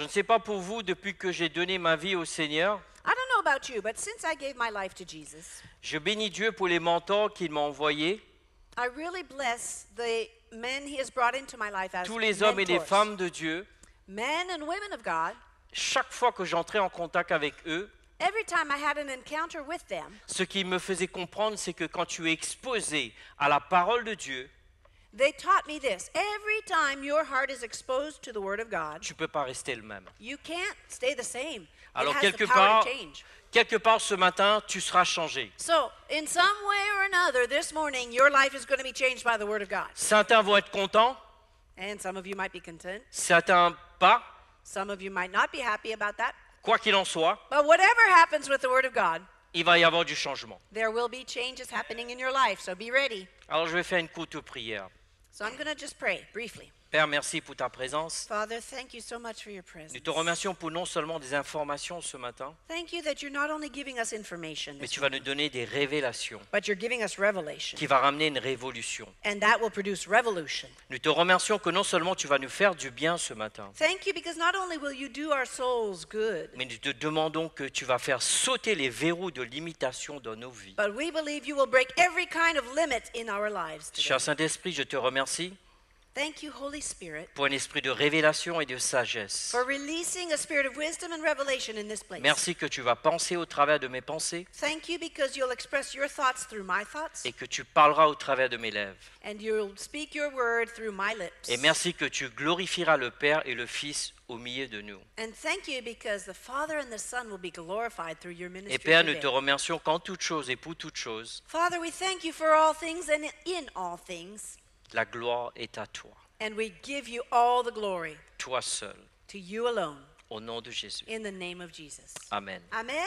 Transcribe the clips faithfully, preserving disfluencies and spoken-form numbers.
ne sais pas pour vous, depuis que j'ai donné ma vie au Seigneur, I don't know about you, but since I gave my life to Jesus, je bénis Dieu pour les mentors qu'il m'a envoyés, I really bless the men he has brought into my life as tous les hommes et les mentors. femmes de Dieu. Men and women of God. Chaque fois que j'entrais en contact avec eux, Every time I had an encounter with them, ce qui me faisait comprendre, c'est que quand tu es exposé à la parole de Dieu, they taught me this. Every time your heart is exposed to the Word of God, tu ne peux pas rester le même. you can't stay the same. Alors it has quelque the power part, to change. quelque part ce matin, tu seras changé. So, in some way or another, this morning, your life is going to be changed by the Word of God. Certains vont être contents, And some of you might be content. certains pas. Some of you might not be happy about that. Quoi qu'il en soit, But whatever happens with the Word of God, il va y avoir du changement. there will be changes happening in your life. So be ready. Alors je vais faire une courte prière. So I'm going to just pray briefly. Père, merci pour ta présence. Father, thank you so much for your presence. Nous te remercions pour non seulement des informations ce matin, Thank you that you're not only giving us information, mais this tu vas morning, nous donner des révélations but you're giving us revelation. qui va ramener une révolution. And that will produce revolution. Nous te remercions que non seulement tu vas nous faire du bien ce matin, Thank you because not only will you do our souls good, mais nous te demandons que tu vas faire sauter les verrous de limitation dans nos vies. but we believe you will break every kind of limit in our lives today. Cher Saint-Esprit, je te remercie Thank you, Holy Spirit, pour un esprit de révélation et de sagesse. for releasing a spirit of wisdom and revelation in this place. Merci que tu vas penser au travers de mes pensées Thank you because you'll express your thoughts through my thoughts, et que tu parleras au travers de mes lèvres. and you'll speak your word through my lips. Et merci que tu glorifieras le Père et le Fils au milieu de nous. And thank you because the Father and the Son will be glorified through your ministry Et Père, nous today. te remercions qu'en toute chose et pour toute chose, Father, we thank you for all things and in all things, la gloire est à toi, and we give you all the glory toi seul, to you alone, au nom de Jésus. in the name of Jesus. Amen. Amen.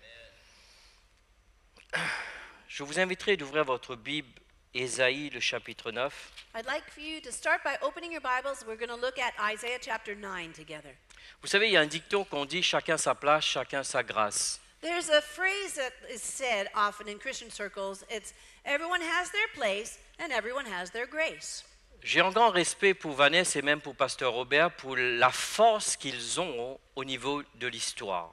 Je vous inviterai d'ouvrir votre Bible, Ésaïe, le chapitre neuf. I'd like for you to start by opening your Bibles. We're going to look at Isaiah chapter nine together. Vous savez, il y a un dicton qu'on dit « chacun sa place, chacun sa grâce There's a phrase that is said often in Christian circles. It's everyone has their place and everyone has their grace. ». J'ai un grand respect pour Vanessa et même pour Pasteur Robert pour la force qu'ils ont au niveau de l'histoire.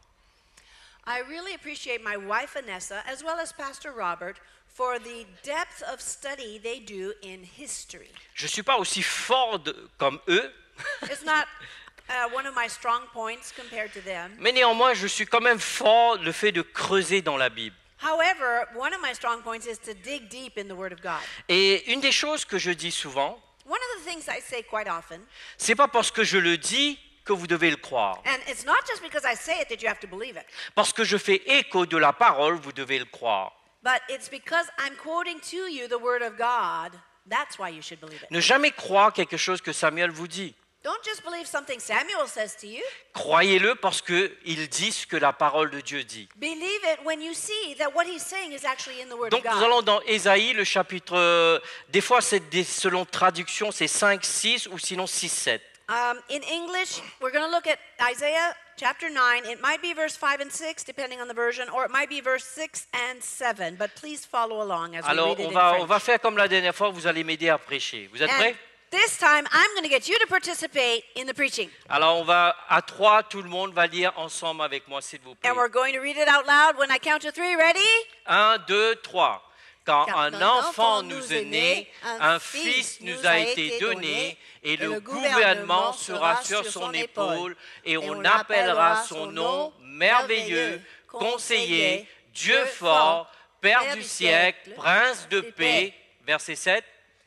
I really appreciate my wife Vanessa as well as Pastor Robert for the depth of study they do in history. Je ne suis pas aussi fort de- comme eux, It's not uh, one of my strong points compared to them. mais néanmoins, je suis quand même fort le fait de creuser dans la Bible. However, one of my strong points is to dig deep in the Word of God. Et une des choses que je dis souvent, One of the things I say quite often, c'est pas parce que je le dis que vous devez le croire. and it's not just because I say it that you have to believe it, Parce que je fais écho de la parole, vous devez le croire. but it's because I'm quoting to you the Word of God. That's why you should believe it. Ne jamais croire quelque chose que Samuel vous dit. Don't just believe something Samuel says to you. Croyez-le parce qu'il dit ce que la parole de Dieu dit. Believe it when you see that what he's saying is actually in the Word Donc of nous God. allons dans Ésaïe, le chapitre, euh, des fois c'est des- selon traduction, c'est cinq, six ou sinon six, sept. Um, in English, we're going to look at Isaiah chapter nine. It might be verse five and six, depending on the version, or it might be verse six and seven. But please follow along as we Alors read it on in va, French. on va faire comme la dernière fois, vous allez m'aider à prêcher. Vous êtes And prêts? this time, I'm going to get you to participate in the preaching. Alors on va, à trois, tout le monde va lire ensemble avec moi, s'il vous plaît. And we're going to read it out loud when I count to three. Ready? Un, deux, trois. Quand Quand un un enfant enfant nous est né, un fils nous a été donné, et le gouvernement sera sur son épaule, et on appellera son nom merveilleux, conseiller, Dieu fort, Père du siècle, prince de paix. Verset sept.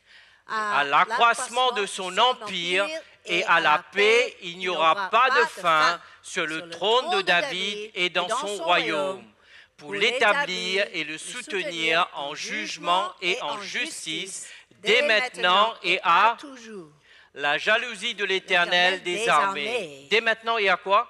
À l'accroissement de son empire et à la paix, il n'y aura pas de fin sur le trône de David et dans son royaume, pour l'établir et le soutenir en jugement et en justice, dès maintenant et à toujours. la jalousie de l'Éternel des des armées. armées. Dès maintenant et à quoi?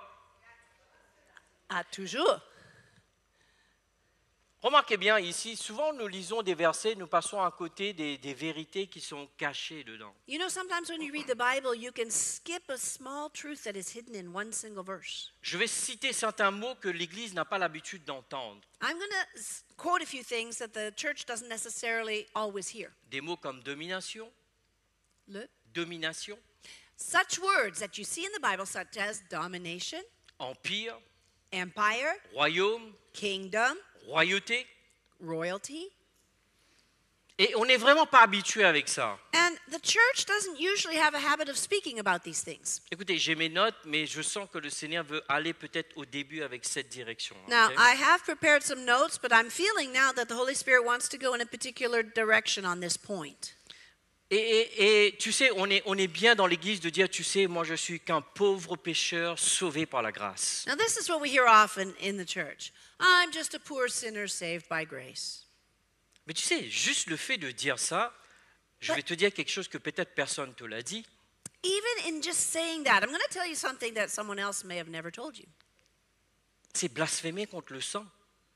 À toujours. Remarquez bien ici, souvent nous lisons des versets, nous passons à côté des, des vérités qui sont cachées dedans. You know, sometimes when you read the Bible, you can skip a small truth that is hidden in one single verse. Je vais citer certains mots que l'Église n'a pas l'habitude d'entendre. I'm going to quote a few things that the church doesn't necessarily always hear. Des mots comme domination, Le, domination, Such words that you see in the Bible, such as domination, empire, empire, royaume, kingdom, royauté. royalty. Et on n'est vraiment pas habitué avec ça. And the church doesn't usually have a habit of speaking about these things. Écoutez, j'ai mes notes, mais je sens que le Seigneur veut aller peut-être au début avec cette direction. Now, Okay? I have prepared some notes, but I'm feeling now that the Holy Spirit wants to go in a particular direction on this point. Et, et, et tu sais, on est, on est bien dans l'Église de dire, tu sais, moi je suis qu'un pauvre pécheur sauvé par la grâce. Now, this is what we hear often in the church. I'm just a poor sinner saved by grace. Mais tu sais, juste le fait de dire ça, je vais te dire quelque chose que peut-être personne ne te l'a dit. Even in just saying that, I'm going to tell you something that someone else may have never told you. C'est blasphémer contre le sang.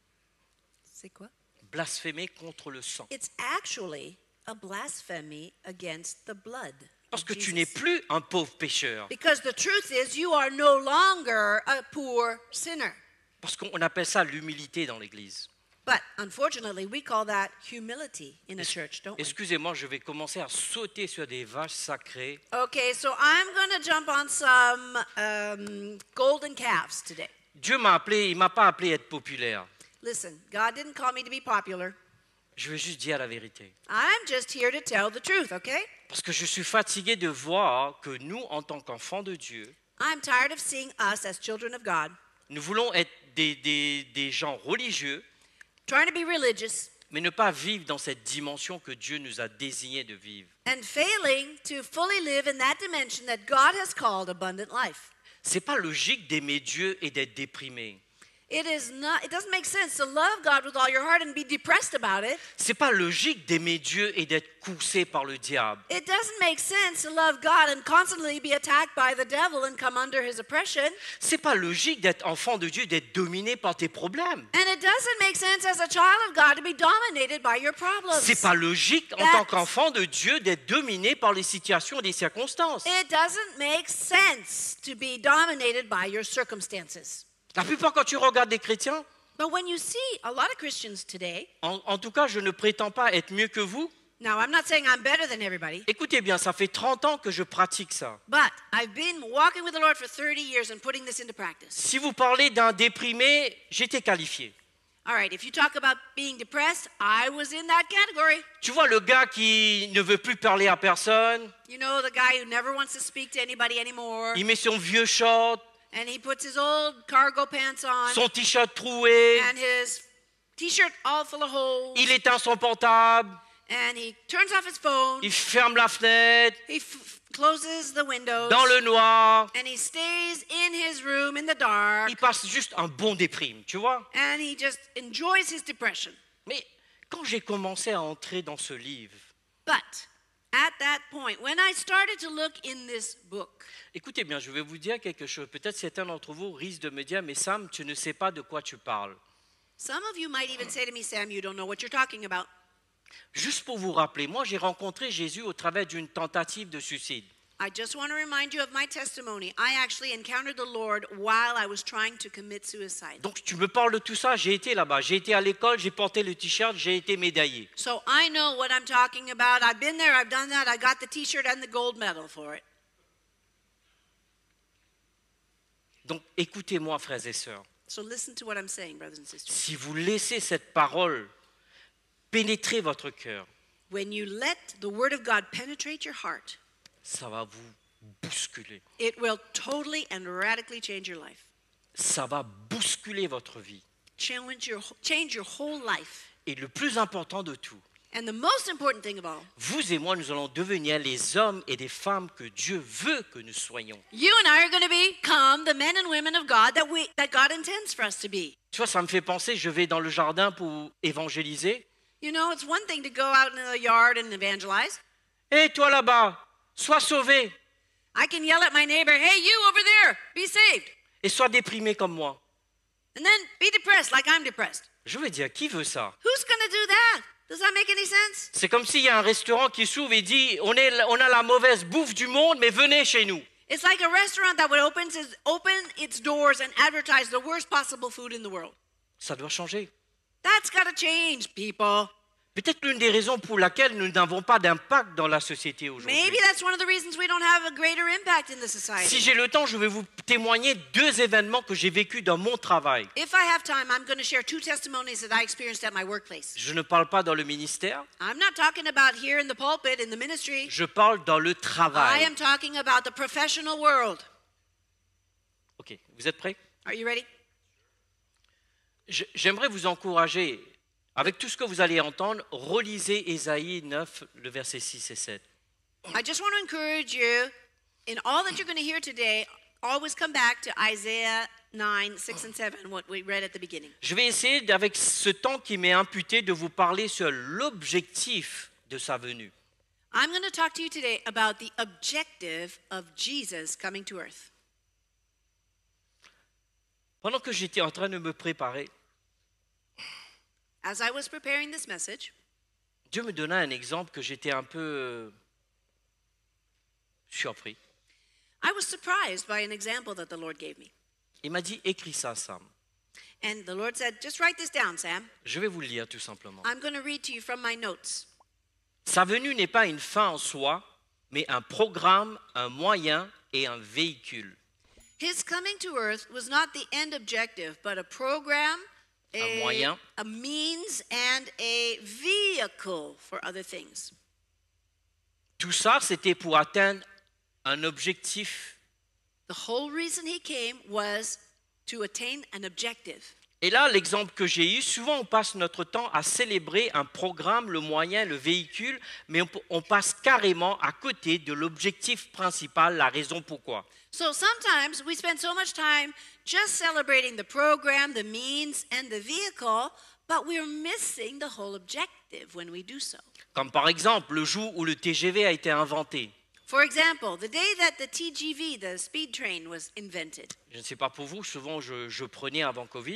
C'est quoi? Blasphémer contre le sang. It's actually a blasphemy against the blood. Parce of que tu Jesus. n'es plus un pauvre pécheur. Because the truth is, you are no longer a poor sinner. Parce qu'on appelle ça l'humilité dans l'Église. But unfortunately, we call that humility in a church, don't we? Excusez-moi, je vais commencer à sauter sur des vaches sacrées. Okay, so I'm going to jump on some um, golden calves today. Dieu m'a appelé, il m'a pas appelé à être populaire. Listen, God didn't call me to be popular. Je veux juste dire la vérité. I'm just here to tell the truth, okay? Parce que je suis fatigué de voir que nous, en tant qu'enfants de Dieu, I'm tired of seeing us as children of God nous voulons être des, des, des gens religieux, trying to be religious mais ne pas vivre dans cette dimension que Dieu nous a désigné de vivre. and failing to fully live in that dimension that God has called abundant life. C'est pas logique d'aimer Dieu et d'être déprimé. It is not, it doesn't make sense to love God with all your heart and be depressed about it. C'est pas logique d'aimer Dieu et d'être coursé par le diable. It doesn't make sense to love God and constantly be attacked by the devil and come under his oppression. C'est pas logique d'être enfant de Dieu, d'être dominé par tes problèmes. And it doesn't make sense as a child of God to be dominated by your problems. C'est pas logique en That's- tant qu'enfant de Dieu d'être dominé par les situations et les circonstances. It doesn't make sense to be dominated by your circumstances. La plupart quand tu regardes des chrétiens, But when you see a lot of Christians today, en, en tout cas je ne prétends pas être mieux que vous. now I'm not saying I'm better than everybody, Écoutez bien, ça fait trente ans que je pratique ça. but I've been walking with the Lord for thirty years and putting this into practice. Si vous parlez d'un déprimé, j'étais qualifié. All right, if you talk about being depressed, I was in that category. Tu vois le gars qui ne veut plus parler à personne, You know, the guy who never wants to speak to anybody anymore, il met son vieux short, and he puts his old cargo pants on, son t-shirt troué, and his t-shirt all full of holes, il éteint son portable, and he turns off his phone, il ferme la fenêtre, he f- closes the windows, dans le noir, and he stays in his room in the dark, il passe juste un bon déprime, tu vois. and he just enjoys his depression. Mais quand j'ai commencé à entrer dans ce livre, But at that point, when I started to look in this book, écoutez bien, je vais vous dire quelque chose. Peut-être certains d'entre vous risquent de me dire, mais Sam, tu ne sais pas de quoi tu parles. some of you might even say to me, Sam, you don't know what you're talking about. Juste pour vous rappeler, moi j'ai rencontré Jésus au travers d'une tentative de suicide. I just want to remind you of my testimony. I actually encountered the Lord while I was trying to commit suicide. Donc tu me parles de tout ça, j'ai été là-bas, j'ai été à l'école, j'ai porté le t-shirt, j'ai été médaillé. So I know what I'm talking about. I've been there, I've done that. I got the t-shirt and the gold medal for it. Donc écoutez-moi frères et sœurs, So listen to what I'm saying, brothers and sisters. si vous laissez cette parole pénétrer votre cœur, When you let the word of God penetrate your heart, ça va vous bousculer. it will totally and radically change your life. Ça va bousculer votre vie. Change your, change your whole life. Et le plus important de tout, And the most important thing of all, vous et moi, nous allons devenir les hommes et les femmes que Dieu veut que nous soyons. you and I are going to become the men and women of God that we that God intends for us to be. Tu vois, ça me fait penser, je vais dans le jardin pour évangéliser. You know, it's one thing to go out in the yard and evangelize. Hé, toi là-bas, sois sauvé I can yell at my neighbor, hey, you over there, be saved. et sois déprimé comme moi. And then be depressed like I'm depressed. Je veux dire, qui veut ça? Who's going to do that? Does that make any sense? C'est comme s'il y a un restaurant qui s'ouvre et dit, on, est, on a la mauvaise bouffe du monde, mais venez chez nous. It's like a restaurant that would open its, open its doors and advertise the worst possible food in the world. Ça doit changer. That's got to change, people. Peut-être l'une des raisons pour laquelle nous n'avons pas d'impact dans la société aujourd'hui. Maybe that's one of the reasons we don't have a greater impact in the society. Si j'ai le temps, je vais vous témoigner deux événements que j'ai vécus dans mon travail. If I have time, I'm going to share two testimonies that I experienced at my workplace. Je ne parle pas dans le ministère, I'm not talking about here in the pulpit, in the ministry. je parle dans le I travail. am talking about the professional world. Ok, vous êtes prêts? Are you ready? Je- J'aimerais vous encourager, avec tout ce que vous allez entendre, relisez Ésaïe neuf, le verset six et sept. I just want to encourage you, in all that you're going to hear today, always come back to Isaiah nine, six and seven, what we read at the beginning. Je vais essayer, avec ce temps qui m'est imputé, de vous parler sur l'objectif de sa venue. I'm going to talk to you today about the objective of Jesus coming to earth. Pendant que j'étais en train de me préparer, As I was preparing this message, Dieu me donna un exemple que j'étais un peu euh, surpris. I was surprised by an example that the Lord gave me. Il m'a dit, écris ça, Sam. And the Lord said, just write this down, Sam. Je vais vous le lire tout simplement. I'm going to read to you from my notes. Sa venue n'est pas une fin en soi, mais un programme, un moyen et un véhicule. His coming to earth was not the end objective, but a program, Un a, moyen. a means, and a vehicle for other things. Tout ça, c'était pour atteindre un objectif. The whole reason he came was to attain an objective. Et là, l'exemple que j'ai eu, souvent on passe notre temps à célébrer un programme, le moyen, le véhicule, mais on, on passe carrément à côté de l'objectif principal, la raison pourquoi. So sometimes we spend so much time just celebrating the program, the means, and the vehicle, but we're missing the whole objective when we do so. Comme par exemple le jour où le T G V a été inventé. For example, the day that the T G V, the speed train, was invented. Je ne sais pas pour vous, souvent je, je prenais avant Covid.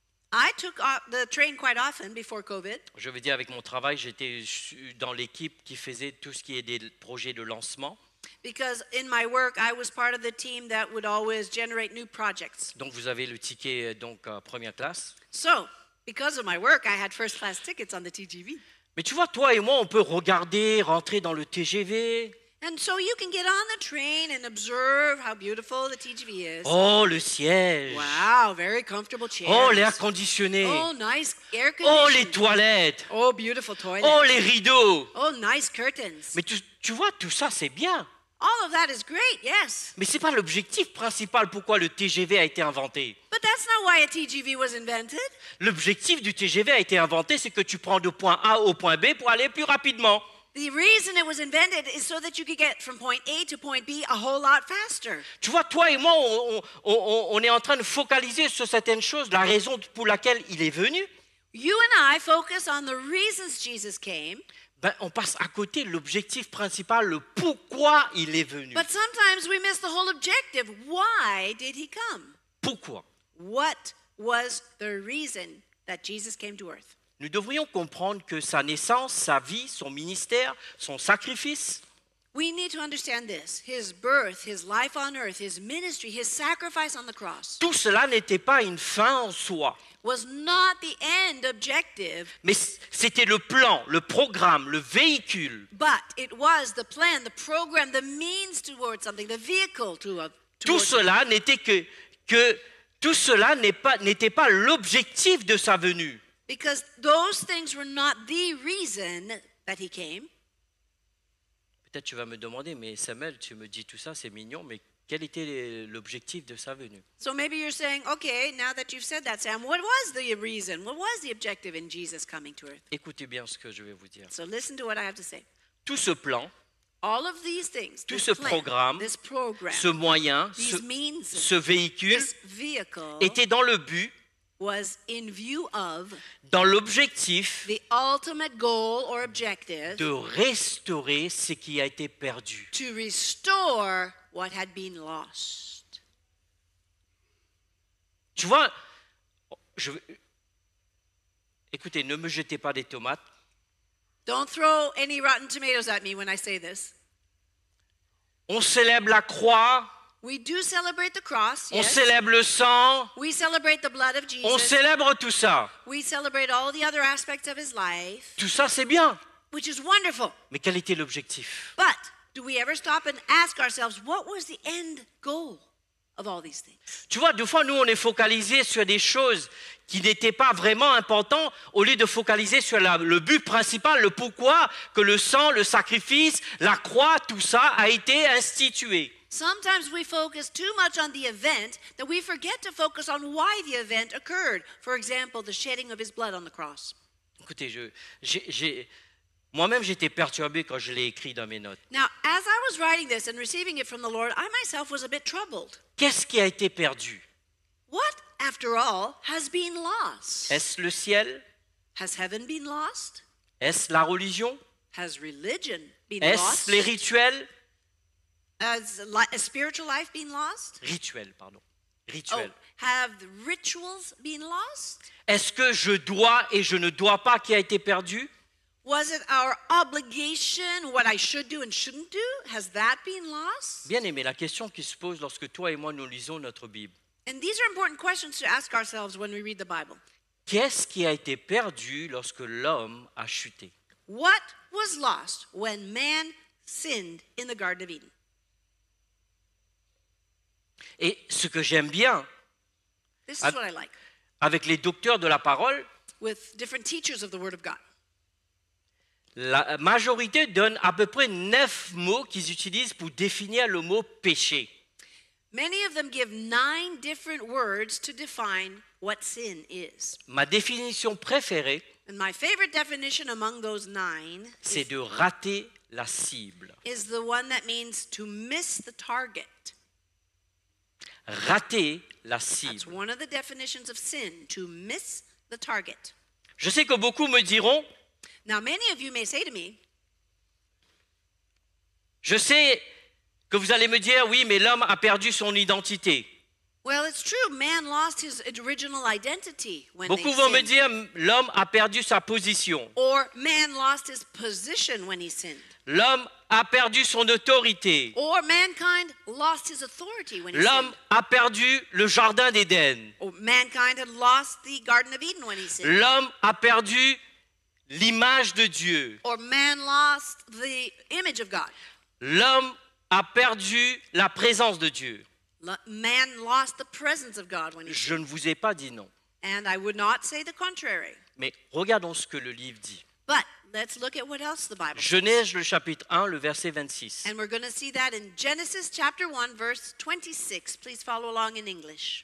I took uh, the train quite often before COVID. Je veux dire, avec mon travail, j'étais dans l'équipe qui faisait tout ce qui est des projets de lancement. Because in my work, I was part of the team that would always generate new projects. Donc vous avez le ticket donc euh, première classe. So, because of my work, I had first class tickets on the T G V. Mais tu vois, toi et moi, on peut regarder, rentrer dans le T G V. And so you can get on the train and observe how beautiful the T G V is. Oh, le siège. Wow, very comfortable chairs. Oh, l'air conditionné. Oh, nice air Oh, les conditioning. toilettes. Oh, beautiful toilet. Oh, les rideaux. Oh, nice curtains. Mais tu, tu vois, tout ça, c'est bien. All of that is great, yes. Mais ce n'est pas l'objectif principal pourquoi le T G V a été inventé. But that's not why a T G V was invented. L'objectif du T G V a été inventé, c'est que tu prends de point A au point B pour aller plus rapidement. The reason it was invented is so that you could get from point A to point B a whole lot faster. Tu vois, toi et moi, on, on, on, on est en train de focaliser sur certaines choses, la raison pour laquelle il est venu. You and I focus on the reasons Jesus came, Ben, on passe à côté de l'objectif principal, le pourquoi il est venu. but sometimes we miss the whole objective. Why did he come? Pourquoi? What was the reason that Jesus came to earth? Nous devrions comprendre que sa naissance, sa vie, son ministère, son sacrifice, We need to understand this. His birth, his life on earth, his ministry, his sacrifice on the cross tout cela n'était pas une fin en soi, was not the end objective, mais c'était le plan, le programme, le véhicule. but it was the plan, the program, the means towards something, the vehicle to a, Tout towards cela n'était que, que tout cela n'est pas, n'était pas l'objectif de sa venue. because those things were not the reason that he came. Peut-être tu vas me demander, mais Samuel, tu me dis tout ça, c'est mignon, mais quel était l'objectif de sa venue? So maybe you're saying, okay, now that you've said that, Sam, what was the reason? What was the objective in Jesus coming to earth? Écoutez bien ce que je vais vous dire. So listen to what I have to say. Tout ce plan, All of these things, Tout this ce plan, programme, this program, ce moyen, ce, these means, ce véhicule this vehicle était dans le but, was in view of dans l'objectif the ultimate goal or objective de restaurer ce qui a été perdu. to restore what had been lost. Tu vois, je, écoutez, ne me jetez pas des tomates. Don't throw any rotten tomatoes at me when I say this. On célèbre la croix, We do celebrate the cross, on yes. célèbre le sang, We celebrate the blood of Jesus. on célèbre tout ça. We celebrate all the other aspects of his life, Tout ça, c'est bien. which is wonderful. Mais quel était l'objectif? But do we ever stop and ask ourselves, what was the end goal of all these things? Tu vois, des fois, nous, on est focalisé sur des choses qui n'étaient pas vraiment importantes, au lieu de focaliser sur la, le but principal, le pourquoi que le sang, le sacrifice, la croix, tout ça a été institué. Sometimes we focus too much on the event that we forget to focus on why the event occurred. For example, the shedding of his blood on the cross. Écoutez, je, j'ai, j'ai, moi-même, j'étais perturbé quand je l'ai écrit dans mes notes. Now, as I was writing this and receiving it from the Lord, I myself was a bit troubled. Qu'est-ce qui a été perdu? What, after all, has been lost? Est-ce le ciel? Has heaven been lost? Est-ce la religion? Has religion been Est-ce lost? les rituels? Has li- a spiritual life been lost? Rituels, pardon. Oh, Rituels. have the rituals been lost? Est-ce que je dois et je ne dois pas qui a été perdu? Was it our obligation, what I should do and shouldn't do? Has that been lost? Bien aimé, la question qui se pose lorsque toi et moi nous lisons notre Bible. And these are important questions to ask ourselves when we read the Bible. Qu'est-ce qui a été perdu lorsque l'homme a chuté? What was lost when man sinned in the Garden of Eden? Et ce que j'aime bien This is Ah. what I like avec les docteurs de la parole, with different teachers of the Word of God. la majorité donne à peu près neuf mots qu'ils utilisent pour définir le mot péché. Many of them give nine different words to define what sin is. Ma définition préférée, And my favorite definition among those nine c'est is, de rater la cible. is the one that means to miss the target. Rater la That's cible. one of the definitions of sin, to miss the target. Je sais que beaucoup me diront, Now, many of you may say to me, je sais que vous allez me dire, oui, mais l'homme a perdu son identité. well, it's true, man lost his original identity when they Beaucoup vont me sinned. dire, l'homme a perdu sa position. Or man lost his position when he sinned. L'homme a perdu son autorité. Or mankind lost his authority when he L'homme sinned. a perdu le jardin d'Éden. Or mankind had lost the Garden of Eden when he sinned. L'homme a perdu l'image de Dieu. Or man lost the image of God. L'homme a perdu la présence de Dieu. Lo- Man lost the presence of God when he Je sinned. ne vous ai pas dit non. And I would not say the contrary. Mais regardons ce que le livre dit. But let's look at what else the Bible says. Genèse, le chapitre un, le verset vingt-six. And we're going to see that in Genesis chapter one, verse twenty-six. Please follow along in English.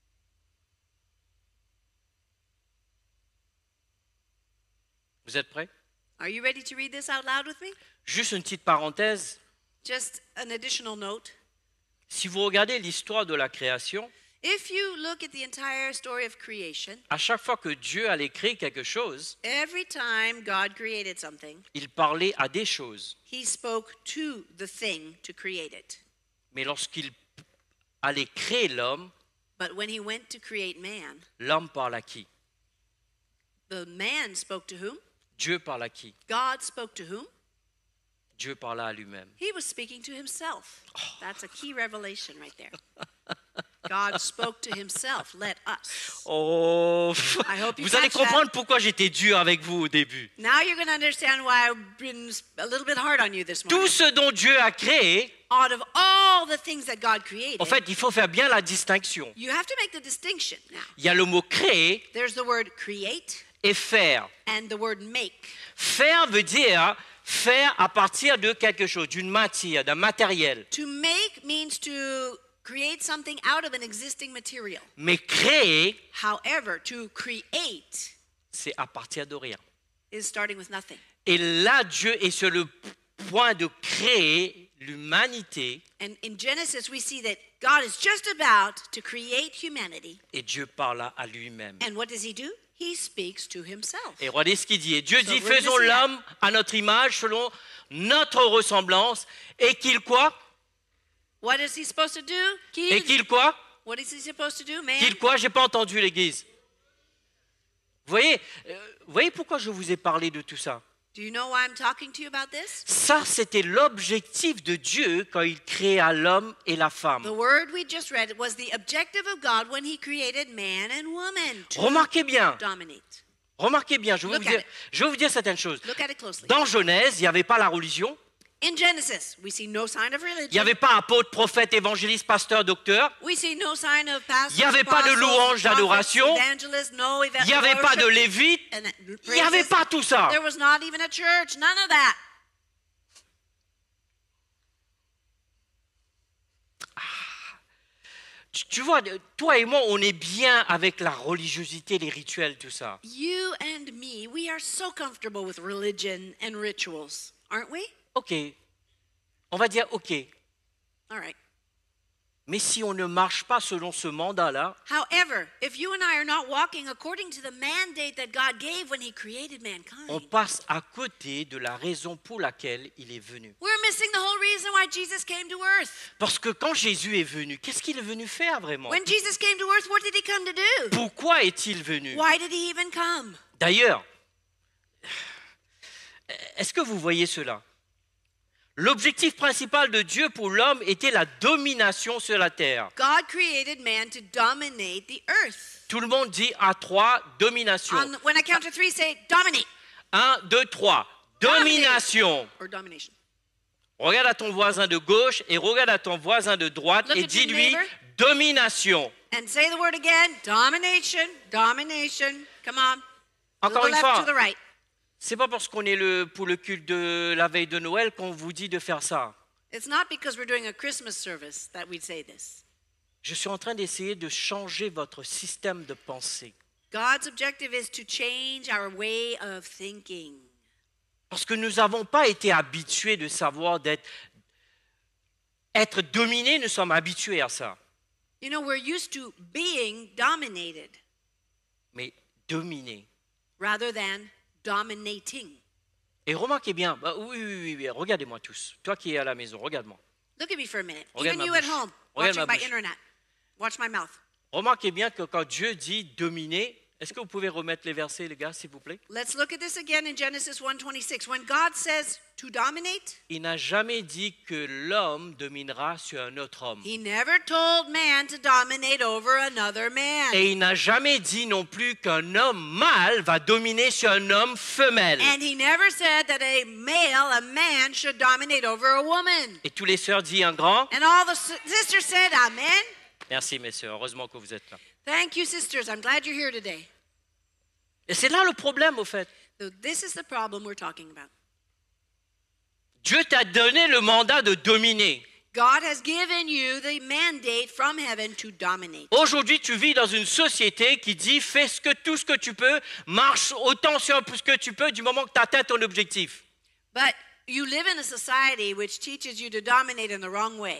Vous êtes prêts? Are you ready to read this out loud with me? Juste une petite parenthèse. Just an additional note. Si vous regardez l'histoire de la création, If you look at the entire story of creation, à chaque fois que Dieu allait créer quelque chose, every time God created something, il parlait à des choses. he spoke to the thing to create it. Mais lorsqu'il allait créer l'homme, But when he went to create man, l'homme parle à qui? the man spoke to whom? Dieu parle à qui? God spoke to whom? Dieu parla à lui-même. He was speaking to himself. That's a key revelation right there. God spoke to himself, let us. Oh, I hope you vous allez catch that. comprendre pourquoi j'étais dur avec vous au début. Now you're going to understand why I've been a little bit hard on you this Tout morning. ce dont Dieu a créé, Out of all the things that God created, en fait, il faut faire bien la distinction. you have to make the distinction now. Il y a le mot créer There's the word create et faire. and the word make. Faire veut dire faire à partir de quelque chose, d'une matière, d'un matériel. To make means to create something out of an existing material. Mais créer, However, to create c'est à partir de rien. is starting with nothing. Et là, Dieu est sur le point de créer l'humanité And in Genesis, we see that God is just about to create humanity. et Dieu parle à lui-même. And what does he do? He speaks to himself. Et regardez ce qu'il dit. Et Dieu So dit, we're gonna faisons see that. l'homme à notre image, selon notre ressemblance, et qu'il quoi? What is he supposed to do? Et Qu'il, qu'il quoi? what is he supposed to do, man? Qu'il quoi? J'ai pas entendu l'église. Vous voyez, euh, vous voyez pourquoi je vous ai parlé de tout ça? Do you know why I'm talking to you about this? Ça, c'était l'objectif de Dieu quand il créa l'homme et la femme. The word we just read was the objective of God when he created man and woman to Remarquez bien, dominate. remarquez bien, je vais, vous Look at dire, it. je vais vous dire certaines choses. Look at it closely. Dans Genèse, il n'y avait pas la religion, In Genesis, we see no sign of il n'y religion. avait pas apôtre, prophète, évangéliste, pasteur, docteur, We see no sign of pastors, il n'y avait pas de apostles, louange, prophets, d'adoration, evangelists, no eva- il n'y avait pas de worship, lévite, and that- il n'y avait praises. pas tout ça. There was not even a church, none of that. Tu, tu vois, toi et moi, on est bien avec la religiosité, les rituels, tout ça. You and me, we are so comfortable with religion and rituals, aren't we? Ok, on va dire ok, All right. mais si on ne marche pas selon ce mandat-là, However, if you and I are not walking according to the mandate that God gave when he created on mankind, passe à côté de la raison pour laquelle il est venu. we're missing the whole reason why Jesus came to earth. Parce que quand Jésus est venu, qu'est-ce qu'il est venu faire vraiment? When Jesus came to earth, what did he come to do? Pourquoi est-il venu? Why did he even come? D'ailleurs, est-ce que vous voyez cela? L'objectif principal de Dieu pour l'homme était la domination sur la terre. God created man to dominate the earth. Tout le monde dit à trois, domination. On, when I count to three, say dominate Un, deux, trois. Domination. or domination. Regarde à ton voisin de gauche et regarde à ton voisin de droite Look et at your dis-lui neighbor. domination. And say the word again, domination, domination. Come on. Encore to une the left, fois. to the right. C'est pas parce qu'on est le, pour le culte de la veille de Noël qu'on vous dit de faire ça. It's not because we're doing a Christmas service that we say this. Je suis en train d'essayer de changer votre système de pensée. God's objective is to change our way of thinking. Parce que nous n'avons pas été habitués de savoir d'être être dominés, nous sommes habitués à ça. You know, we're used to being dominated Mais dominer. rather than dominating. Et remarquez bien, bah, oui, oui, oui, oui, regardez-moi tous. Toi qui es à la maison, regarde-moi. Look at me for a minute. Regarde Even ma you at bouche. home, Regarde watching ma by bouche. internet. Watch my mouth. Remarquez bien que quand Dieu dit dominer, est-ce que vous pouvez remettre les versets, les gars, s'il vous plaît? Let's look at this again in Genesis one twenty-six. When God says to dominate, Il n'a jamais dit que l'homme dominera sur un autre homme. he never told man to dominate over another man. Et il n'a jamais dit non plus qu'un homme mâle va dominer sur un homme femelle. And he never said that a male, a man, should dominate over a woman. Et tous les sœurs disent un grand. And all the s- sisters said, Amen. Merci mes sœurs, heureusement que vous êtes là. Thank you, sisters. I'm glad you're here today. Et c'est là le problème au fait. So this is the problem we're talking about. Dieu t'a donné le mandat de dominer. God has given you the mandate from heaven to dominate. Aujourd'hui, tu vis dans une société qui dit fais ce que, tout ce que tu peux, marche autant sur ce que tu peux du moment que tu atteins ton objectif. But you live in a society which teaches you to dominate in the wrong way.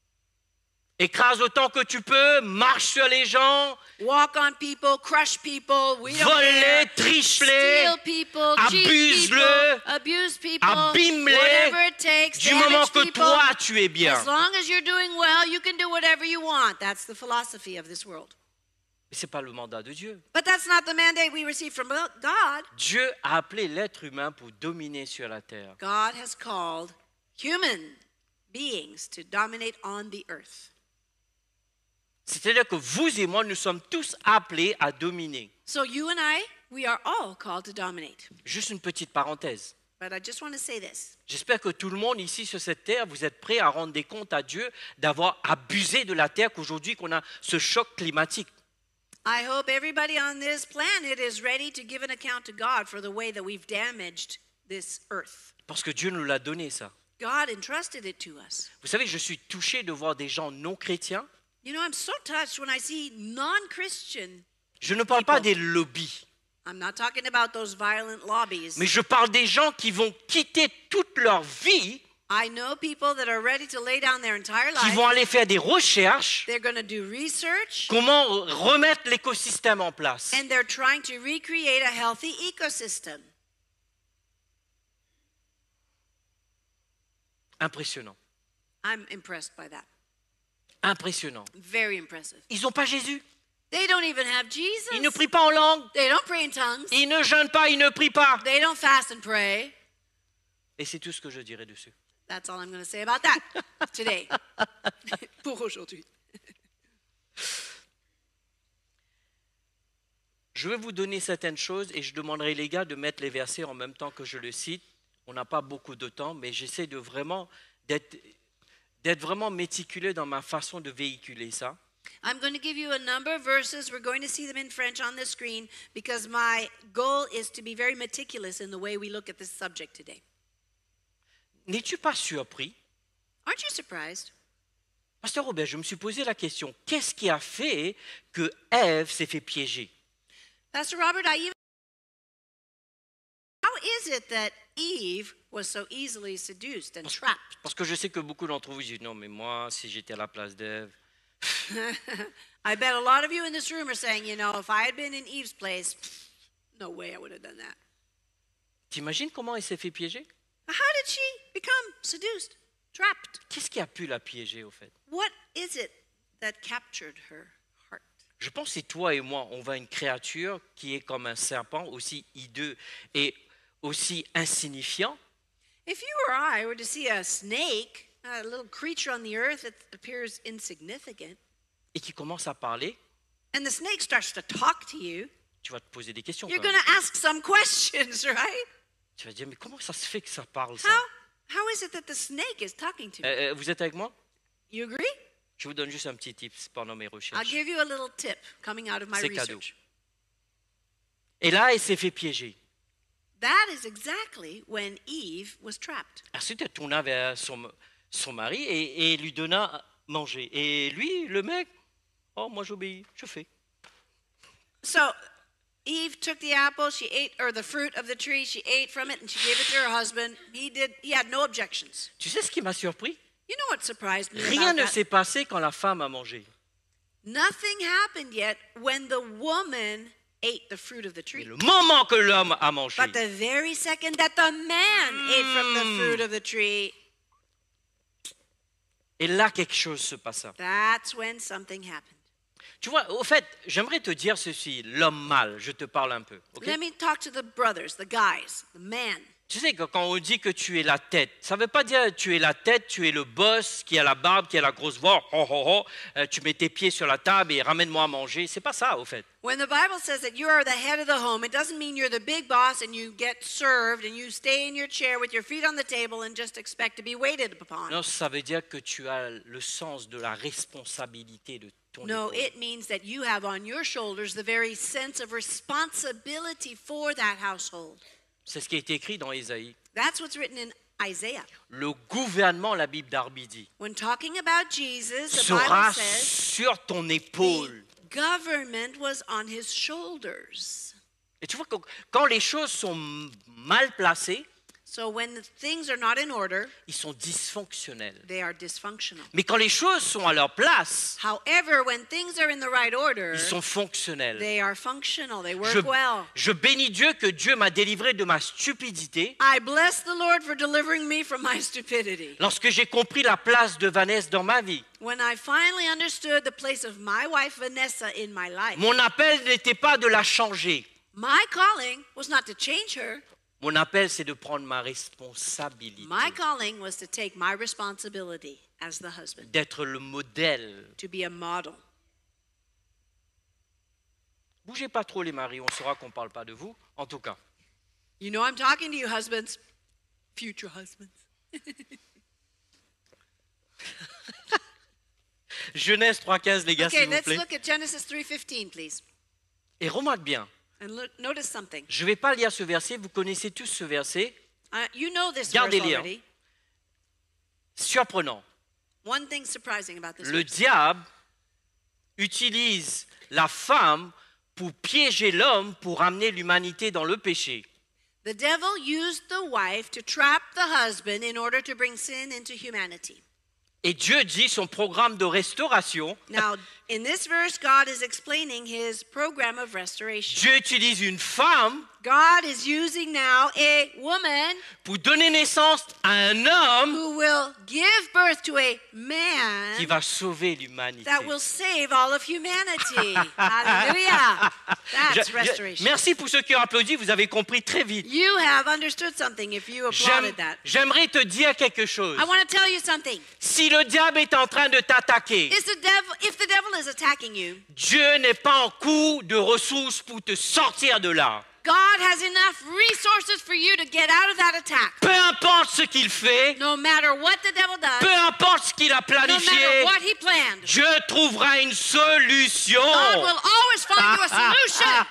Écrase autant que tu peux, marche sur les gens, Walk on people, crush people, we don't vole-les, care. triche-les, Steal people, cheat abuse-le, people, abuse people, abîme-les, whatever it takes, du moment damage que people. toi tu es bien. As long as you're doing well, you can do whatever you want. That's the philosophy of this world. Mais ce n'est pas le mandat de Dieu. But that's not the mandate we receive from God. Dieu a appelé l'être humain pour dominer sur la terre. God has called human beings to dominate on the earth. C'est-à-dire que vous et moi, nous sommes tous appelés à dominer. So you and I, we are all called to dominate. Juste une petite parenthèse. But I just want to say this. J'espère que tout le monde ici sur cette terre, vous êtes prêts à rendre des comptes à Dieu d'avoir abusé de la terre, qu'aujourd'hui qu'on a ce choc climatique. I hope everybody on this planet is ready to give an account to God for the way that we've damaged this earth. Parce que Dieu nous l'a donné, ça. God entrusted it to us. Vous savez, je suis touché de voir des gens non chrétiens. You know, I'm so touched when I see non-Christian. Je ne parle pas des lobbies, I'm not talking about those violent lobbies. mais je parle des gens qui vont quitter toute leur vie, I know people that are ready to lay down their entire qui life. vont aller faire des recherches, They're going to do research. comment remettre l'écosystème en place. And they're trying to recreate a healthy ecosystem. Impressionnant, I'm impressed by that. impressionnant. Very impressive. Ils n'ont pas Jésus. They don't even have Jesus. Ils ne prient pas en langue. They don't pray in tongues. Ils ne jeûnent pas, ils ne prient pas. They don't fast and pray. Et c'est tout ce que je dirai dessus. That's all I'm going to say about that today. Pour aujourd'hui. Je vais vous donner certaines choses et je demanderai les gars de mettre les versets en même temps que je le cite. On n'a pas beaucoup de temps, mais j'essaie de vraiment d'être, d'être vraiment méticuleux dans ma façon de véhiculer ça. I'm going to give you a number of verses. We're going to see them in French on the screen because my goal is to be very meticulous in the way we look at this subject today. N'es-tu pas surpris? Aren't you surprised? Pasteur Robert, je me suis posé la question, qu'est-ce qui a fait que Ève s'est fait piéger? Pastor Robert, I even how is it that Eve was so easily seduced and Parce, trapped? parce que je sais que beaucoup d'entre vous disent, non mais moi, si j'étais à la place d'Ève... I bet a lot of you in this room are saying, you know, if I had been in Eve's place, no way I would have done that. T'imagines comment elle s'est fait piéger? How did she become seduced, trapped? Qu'est-ce qui a pu la piéger au fait? What is it that captured her heart? Je pense que c'est toi et moi, on voit une créature qui est comme un serpent, aussi hideux et aussi insignifiant. If you or I were to see a snake, a little creature on the earth that appears insignificant, Et qui commence à parler, and the snake starts to talk to you, tu vas te poser des questions. you're quand going même. to ask some questions, right? Tu vas dire, mais comment ça se fait que ça parle ça? How, how is it that the snake is talking to me? Euh, euh, Vous êtes avec moi? You agree? Je vous donne juste un petit tip pendant mes I'll recherches. give you a little tip coming out of my C'est cadeau. research. Et là, elle s'est fait piéger. That is exactly when Eve was trapped. Ensuite, elle tourna vers son, son mari et, et lui donna à manger. Et lui, le mec, oh, moi j'obéis, je fais. So Eve took the apple, she ate, or the fruit of the tree, she ate from it, and she gave it to her husband. He did. He had no objections. Tu sais ce qui m'a surpris? You know what surprised me Rien about ne that? s'est passé quand la femme a mangé. Nothing happened yet when the woman ate the fruit of the Mais tree. le moment que l'homme a mangé, But the very second that the man ate from the fruit of the tree, et là quelque chose se passa. that's when something happened. Tu vois, au fait, j'aimerais te dire ceci, l'homme mâle, je te parle un peu. Ok? Let me talk to the brothers, the guys, the men. Tu sais que quand on dit que tu es la tête, ça ne veut pas dire que tu es la tête, tu es le boss qui a la barbe, qui a la grosse voix, oh, oh, oh, euh, tu mets tes pieds sur la table et ramène-moi à manger. C'est pas ça, au fait. When the Bible says that you are the head of the home, it doesn't mean you're the big boss and you get served and you stay in your chair with your feet on the table and just expect to be waited upon. Non, ça veut dire que tu as le sens de la responsabilité de ton No, épaule. it means that you have on your shoulders the very sense of responsibility for that household. C'est ce qui est écrit dans Ésaïe. That's what's written in Isaiah. Le gouvernement, la Bible d'Arby dit, When talking about Jesus, the sera Bible says sur ton épaule. the government was on his shoulders. Et tu vois, que quand les choses sont mal placées, So when the things are not in order, ils sont dysfonctionnels. they are dysfunctional. Mais quand les choses sont à leur place, However, when things are in the right order, ils sont fonctionnels. they are functional. They work Je, well. je bénis Dieu que Dieu m'a délivré de ma stupidité I bless the Lord for delivering me from my stupidity. lorsque j'ai compris la place de Vanessa dans ma vie. When I finally understood the place of my wife Vanessa in my life, Mon appel n'était pas de la changer. my calling was not to change her. Mon appel, c'est de prendre ma responsabilité, My calling was to take my responsibility as the husband, d'être le modèle. to be a model. Bougez pas trop les maris, on saura qu'on ne parle pas de vous, en tout cas. You know I'm talking to you, husbands, future husbands. Genèse trois quinze, les gars, Okay, s'il vous let's plaît. look at Genesis three fifteen, please. Et remarque bien, And look, notice something. je ne vais pas lire ce verset, vous connaissez tous ce verset. Uh, you know this verse Gardez-le. already. Surprenant. One thing surprising about this Le verse. diable utilise la femme pour piéger l'homme, pour amener l'humanité dans le péché. The devil used the wife to trap the husband in order to bring sin into humanity. Et Dieu dit son programme de restauration, Now, In this verse, God is explaining his program of restoration. Dieu utilise une femme God is using now a woman pour donner naissance à un homme who will give birth to a man qui va sauver l'humanité. that will save all of humanity. Hallelujah. That's Je- je- restoration. merci pour ceux qui ont applaudi, vous avez compris très vite. You have understood something if you J'aime- applauded that. J'aimerais te dire quelque chose. I want to tell you something. Si le diable est en train de t'attaquer, Is the devil, if the devil is attacking you, Dieu n'est pas en cours de ressources pour te sortir de là. God has enough resources for you to get out of that attack. Peu importe ce qu'il fait, No matter what the devil does, peu importe ce qu'il a no matter planifié, what he planned, Dieu trouvera une solution. God will always find you a solution.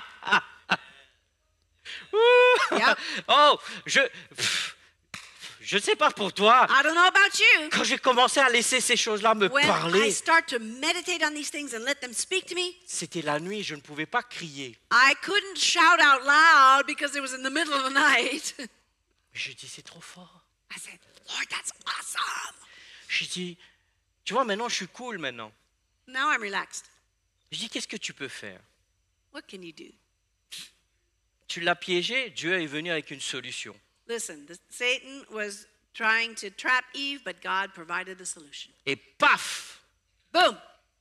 Ouh. Yep. Oh, je pff, je sais pas pour toi. I don't know about you. Quand j'ai commencé à laisser ces choses-là me When I parler, start to meditate on these things and let them speak to me, c'était la nuit, je ne pouvais pas crier. I couldn't shout out loud because it was in the middle of the night. Je dis c'est trop fort. I said, Lord, that's awesome. Je dis, tu vois, maintenant je suis cool maintenant. Now I'm relaxed. Je dis, qu'est-ce que tu peux faire? What can you do? Tu l'as piégé, Dieu est venu avec une solution. Listen, the, Satan was trying to trap Eve, but God provided a solution. Et paf! Boom.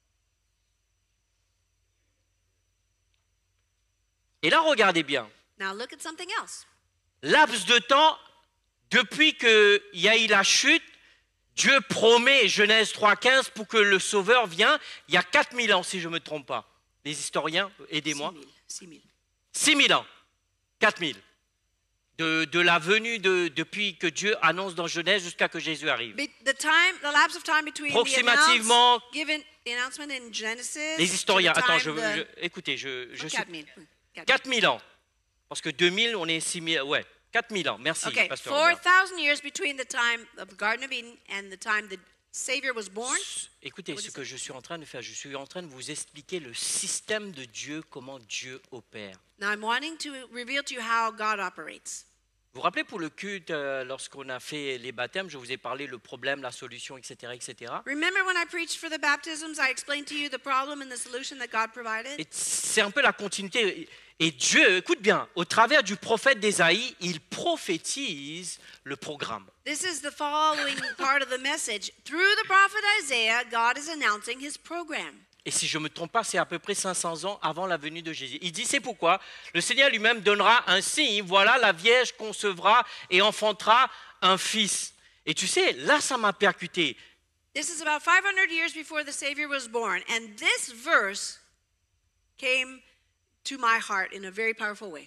Et là, regardez bien. Now look at something else. Laps de temps, depuis qu'il y a eu la chute, Dieu promet, Genèse trois quinze, pour que le Sauveur vienne, il y a quatre mille ans, si je ne me trompe pas. Les historiens, aidez-moi. six mille. six mille ans. quatre mille. De, de la venue de, depuis que Dieu annonce dans Genèse jusqu'à que Jésus arrive. Be- the time, the lapse of time between the Approximativement, announce, given, the announcement in Genesis. les historiens, to the attends, time je, the- je- écoutez, je, je suis quatre mille. quatre quatre mille ans. Parce que deux mille, on est six mille, ouais, quatre mille ans. Merci, Okay, pasteur. four Robert. thousand years between the time of the Garden of Eden and the time the Savior was born. Écoutez What ce is que je suis en train de faire. Je suis en train de vous expliquer le système de Dieu, comment Dieu opère. Now I'm wanting to reveal to you how God operates. Vous vous rappelez pour le culte, euh, lorsqu'on a fait les baptêmes, je vous ai parlé le problème, la solution, et cetera, et cetera. Remember when I preached for the baptisms, I explained to you the problem and the solution that God provided? Et c'est un peu la continuité. Et Dieu, écoute bien, au travers du prophète d'Ésaïe, il prophétise le programme. This is the following part of the message. Through the prophet Isaiah, God is announcing his program. Et si je ne me trompe pas, c'est à peu près cinq cents ans avant la venue de Jésus. Il dit, c'est pourquoi le Seigneur lui-même donnera un signe. Voilà, la Vierge concevra et enfantera un fils. Et tu sais, là, ça m'a percuté. This is about five hundred years before the Savior was born. And this verse came to my heart in a very powerful way.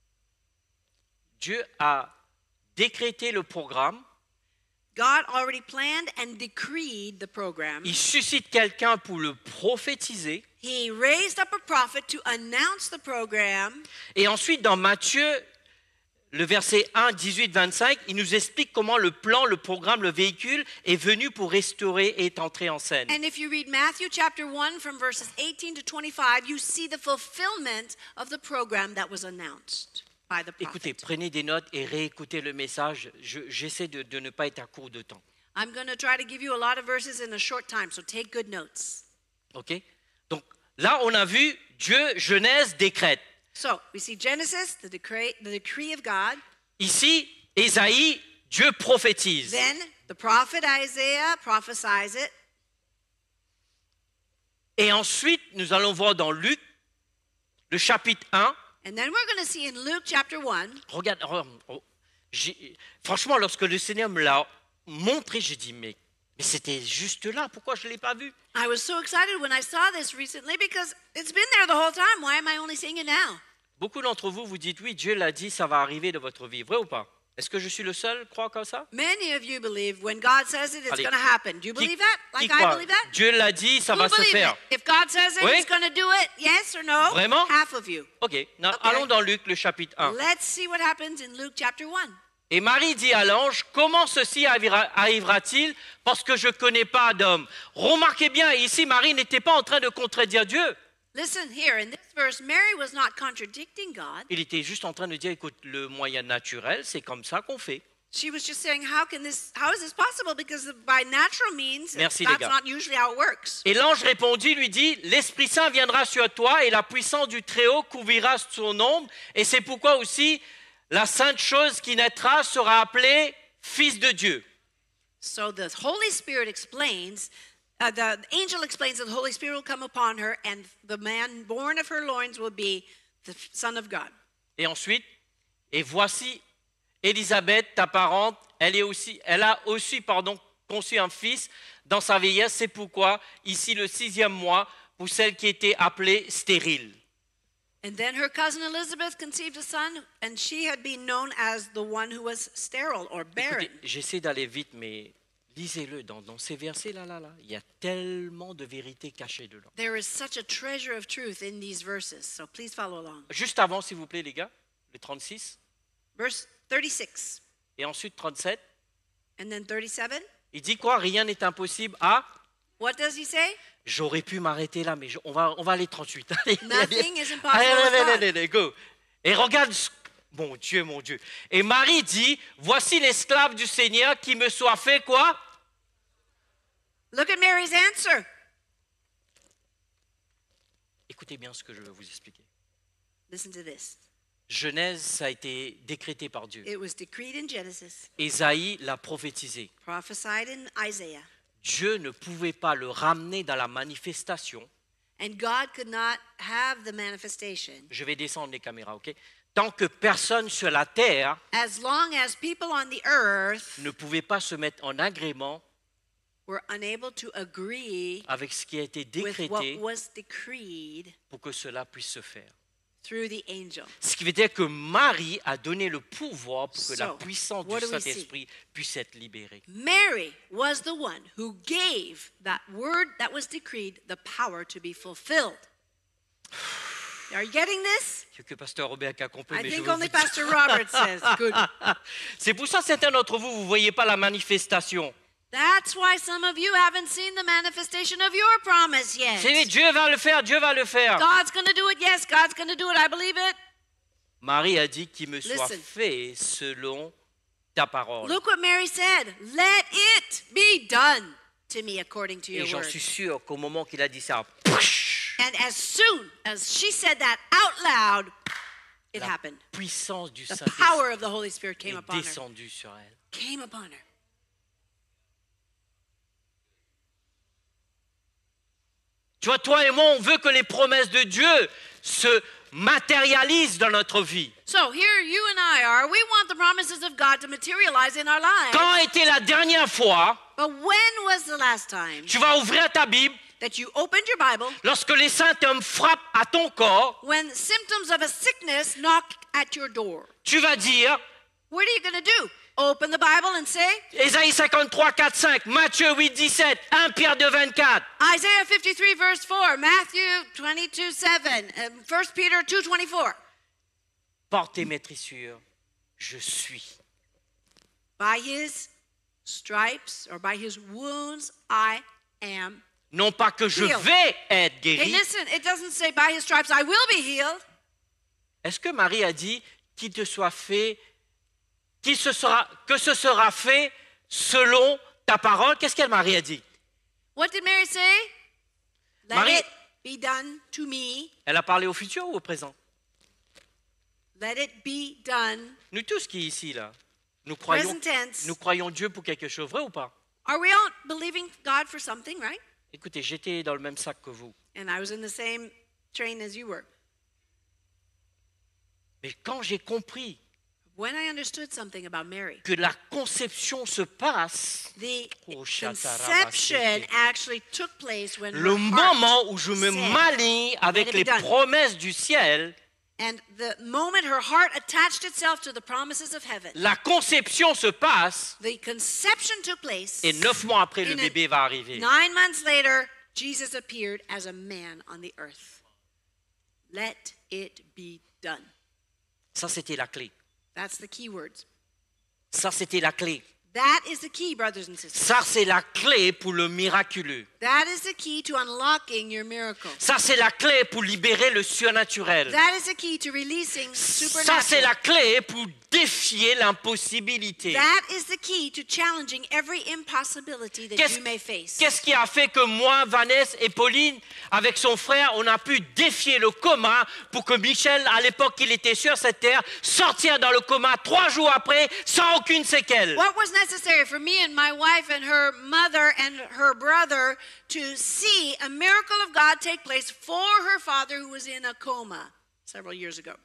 Dieu a décrété le programme. God already planned and decreed the program. Il suscite quelqu'un pour le prophétiser. He raised up a prophet to announce the program. Et ensuite, dans Matthieu, le verset un, dix-huit, vingt-cinq, il nous explique comment le plan, le programme, le véhicule est venu pour restaurer et est entré en scène. And if you read Matthew chapter one from verses eighteen to twenty-five, you see the fulfillment of the program that was announced by the Écoutez, prophet. prenez des notes et réécoutez le message. Je- j'essaie de, de ne pas être à court de temps. I'm going to try to give you a lot of verses in a short time, so take good notes. OK? Donc là, on a vu Dieu, Genèse, décrète. So we see Genesis, the decree, the decree of God. Ici, Ésaïe, Dieu prophétise. Then the prophet Isaiah prophesies it. Et ensuite, nous allons voir dans Luc, le chapitre un. And then we're going to see in Luke chapter one. Regarde, re- oh, j'ai- franchement, lorsque le Seigneur me l'a montré, j'ai dit, mais, mais c'était juste là, pourquoi je ne l'ai pas vu? I was so excited when I saw this recently because it's been there the whole time. Why am I only seeing it now? Beaucoup d'entre vous, vous dites, oui, Dieu l'a dit, ça va arriver dans votre vie. Vrai ou pas? Est-ce que je suis le seul à croire comme ça? Many of you believe when God says it, it's Allez. going to happen. Do you Qui- believe that? qui Like I croit? believe that? Dieu l'a dit, ça Who va se believe faire. it? If God says it, Oui? He's going to do it. Yes or no? Vraiment? Half of you. Ok, non, Ok. allons dans Luc, le chapitre un. Let's see what happens in Luke chapter one. Et Marie dit à l'ange, comment ceci arrivera- arrivera-t-il parce que je ne connais pas d'homme? Remarquez bien, ici, Marie n'était pas en train de contredire Dieu. Listen here, in this verse, Mary was not contradicting God. Il était juste en train de dire, écoute, le moyen naturel, c'est comme ça qu'on fait. She was just saying, how can this, how is this possible? Because by natural means, Merci, les that's gars. not usually how it works. Et l'ange répondit, lui dit, l'Esprit Saint viendra sur toi et la puissance du Très-Haut couvrira son ombre. Et c'est pourquoi aussi la sainte chose qui naîtra sera appelée Fils de Dieu. So the Holy Spirit explains, uh, the angel explains that the Holy Spirit will come upon her and the man born of her loins will be the Son of God. Et ensuite, et voici Élisabeth, ta parente, elle, est aussi, elle a aussi pardon, conçu un fils dans sa vieillesse. C'est pourquoi, ici le sixième mois, pour celle qui était appelée stérile. And then her cousin Elizabeth conceived a son, and she had been known as the one who was sterile or barren. Écoutez, j'essaie d'aller vite, mais lisez-le dans, dans ces versets-là, là, là. Il y a tellement de vérité cachée dedans. There is such a treasure of truth in these verses, so please follow along. Juste avant, s'il vous plaît, les gars, le trente-six. Verse thirty-six, Et ensuite, trente-sept. and then thirty-seven. Il dit quoi? Rien n'est impossible à... What does he say? J'aurais pu m'arrêter là, mais je- on, va, on va aller trente-huit. Allez, Nothing is impossible allez, with allez, God. allez, allez, go. Et regarde, ce- mon Dieu, mon Dieu. Et Marie dit, voici l'esclave du Seigneur qui me soit fait quoi? Look at Mary's answer. Écoutez bien ce que je veux vous expliquer. Listen to this. Genèse, ça a été décrété par Dieu. It was decreed in Genesis, Ésaïe l'a prophétisé. prophesied in Isaiah, Dieu ne pouvait pas le ramener dans la manifestation. and God could not have the manifestation Je vais descendre les caméras, ok? Tant que personne sur la terre as long as people on the earth ne pouvait pas se mettre en agrément were unable to agree avec ce qui a été with what décrété was decreed pour que cela puisse se faire. through the angel. Ce qui veut dire que Marie a donné le pouvoir pour que la So, puissance what du do we Saint-Esprit puisse être libérée. Mary was the one who gave that word that was decreed the power to be fulfilled. Are you getting this? Il y a que Pasteur Robert qui a compris, I mais je think veux only vous dire- Pastor Robert says. Good. C'est pour ça que certains d'entre vous, vous ne voyez pas la manifestation. That's why some of you haven't seen the manifestation of your promise yet. C'est vrai, Dieu va le faire, Dieu va le faire. God's going to do it. Yes, God's going to do it. I believe it. Marie a dit qu'il me soit Listen. fait selon ta parole. Look what Mary said. Let it be done to me according to Et your j'en word. suis sûr qu'au moment qu'il a dit ça, And as soon as she said that out loud, it la happened. puissance du The Saint-Esprit power of the Holy Spirit came est upon her. descendue sur elle. Came upon her. Tu vois, toi et moi, on veut que les promesses de Dieu se matérialisent dans notre vie. So here you and I are. We want the promises of God to materialize in our lives. Quand était la dernière fois, But when was the last time tu vas ouvrir ta Bible, that you opened your Bible lorsque les symptômes frappent à ton corps, when symptoms of a sickness knock at your door? tu vas dire, What are you going to do? Open the Bible and say, Ésaïe cinquante-trois, quatre, cinq, Matthieu huit, dix-sept, premier Pierre deux, vingt-quatre. Isaiah fifty-three, verse four, Matthew twenty-two, seven, and First Peter two, twenty-four. Porte tes maîtrissures, je suis. By his stripes or by his wounds, I am. Non pas que je Healed. vais être Hey, guéri. listen, it doesn't say by his stripes I will be healed. Est-ce que Marie a dit qu'il te soit fait, qu'il se sera, que ce sera fait selon ta parole? Qu'est-ce qu'elle Marie a dit? What did Mary say? Let Marie- it be done to me. Elle a parlé au futur ou au présent? Let it be done. Nous tous qui ici là, nous croyons, Present tense. nous croyons Dieu pour quelque chose, vrai ou pas? Are we all believing God for something, right? Écoutez, j'étais dans le même sac que vous. And I was in the same train as you were. Mais quand j'ai compris When I understood something about Mary, que la conception se passe, the Oh, conception chatarabasete. actually took place when le her heart moment où je me said, m'aligne avec Let it be les done. promesses du ciel, and the moment her heart attached itself to the promises of heaven, la conception se passe the conception took place. et neuf mois après, le In a- bébé va arriver. Nine months later, Jesus appeared as a man on the earth. Let it be done. Ça, c'était la clé. That's the key words. Ça, c'était la clé. That is the key, brothers and sisters. Ça, c'est la clé pour le miraculeux. That is the key to unlocking your miracle. Ça, c'est la clé pour libérer le surnaturel. That is the key to releasing Ça, c'est supernatural. la clé pour défier l'impossibilité. That is the key to challenging every impossibility that Qu'est-ce you may face. qu'est-ce qui a fait que moi, Vanessa et Pauline, avec son frère, on a pu défier le coma pour que Michel, à l'époque il était sur cette terre, sortir dans le coma trois jours après sans aucune séquelle? What was necessary for me and my wife and her mother and her brother to see a miracle of God take place for her father who was in a coma several years ago?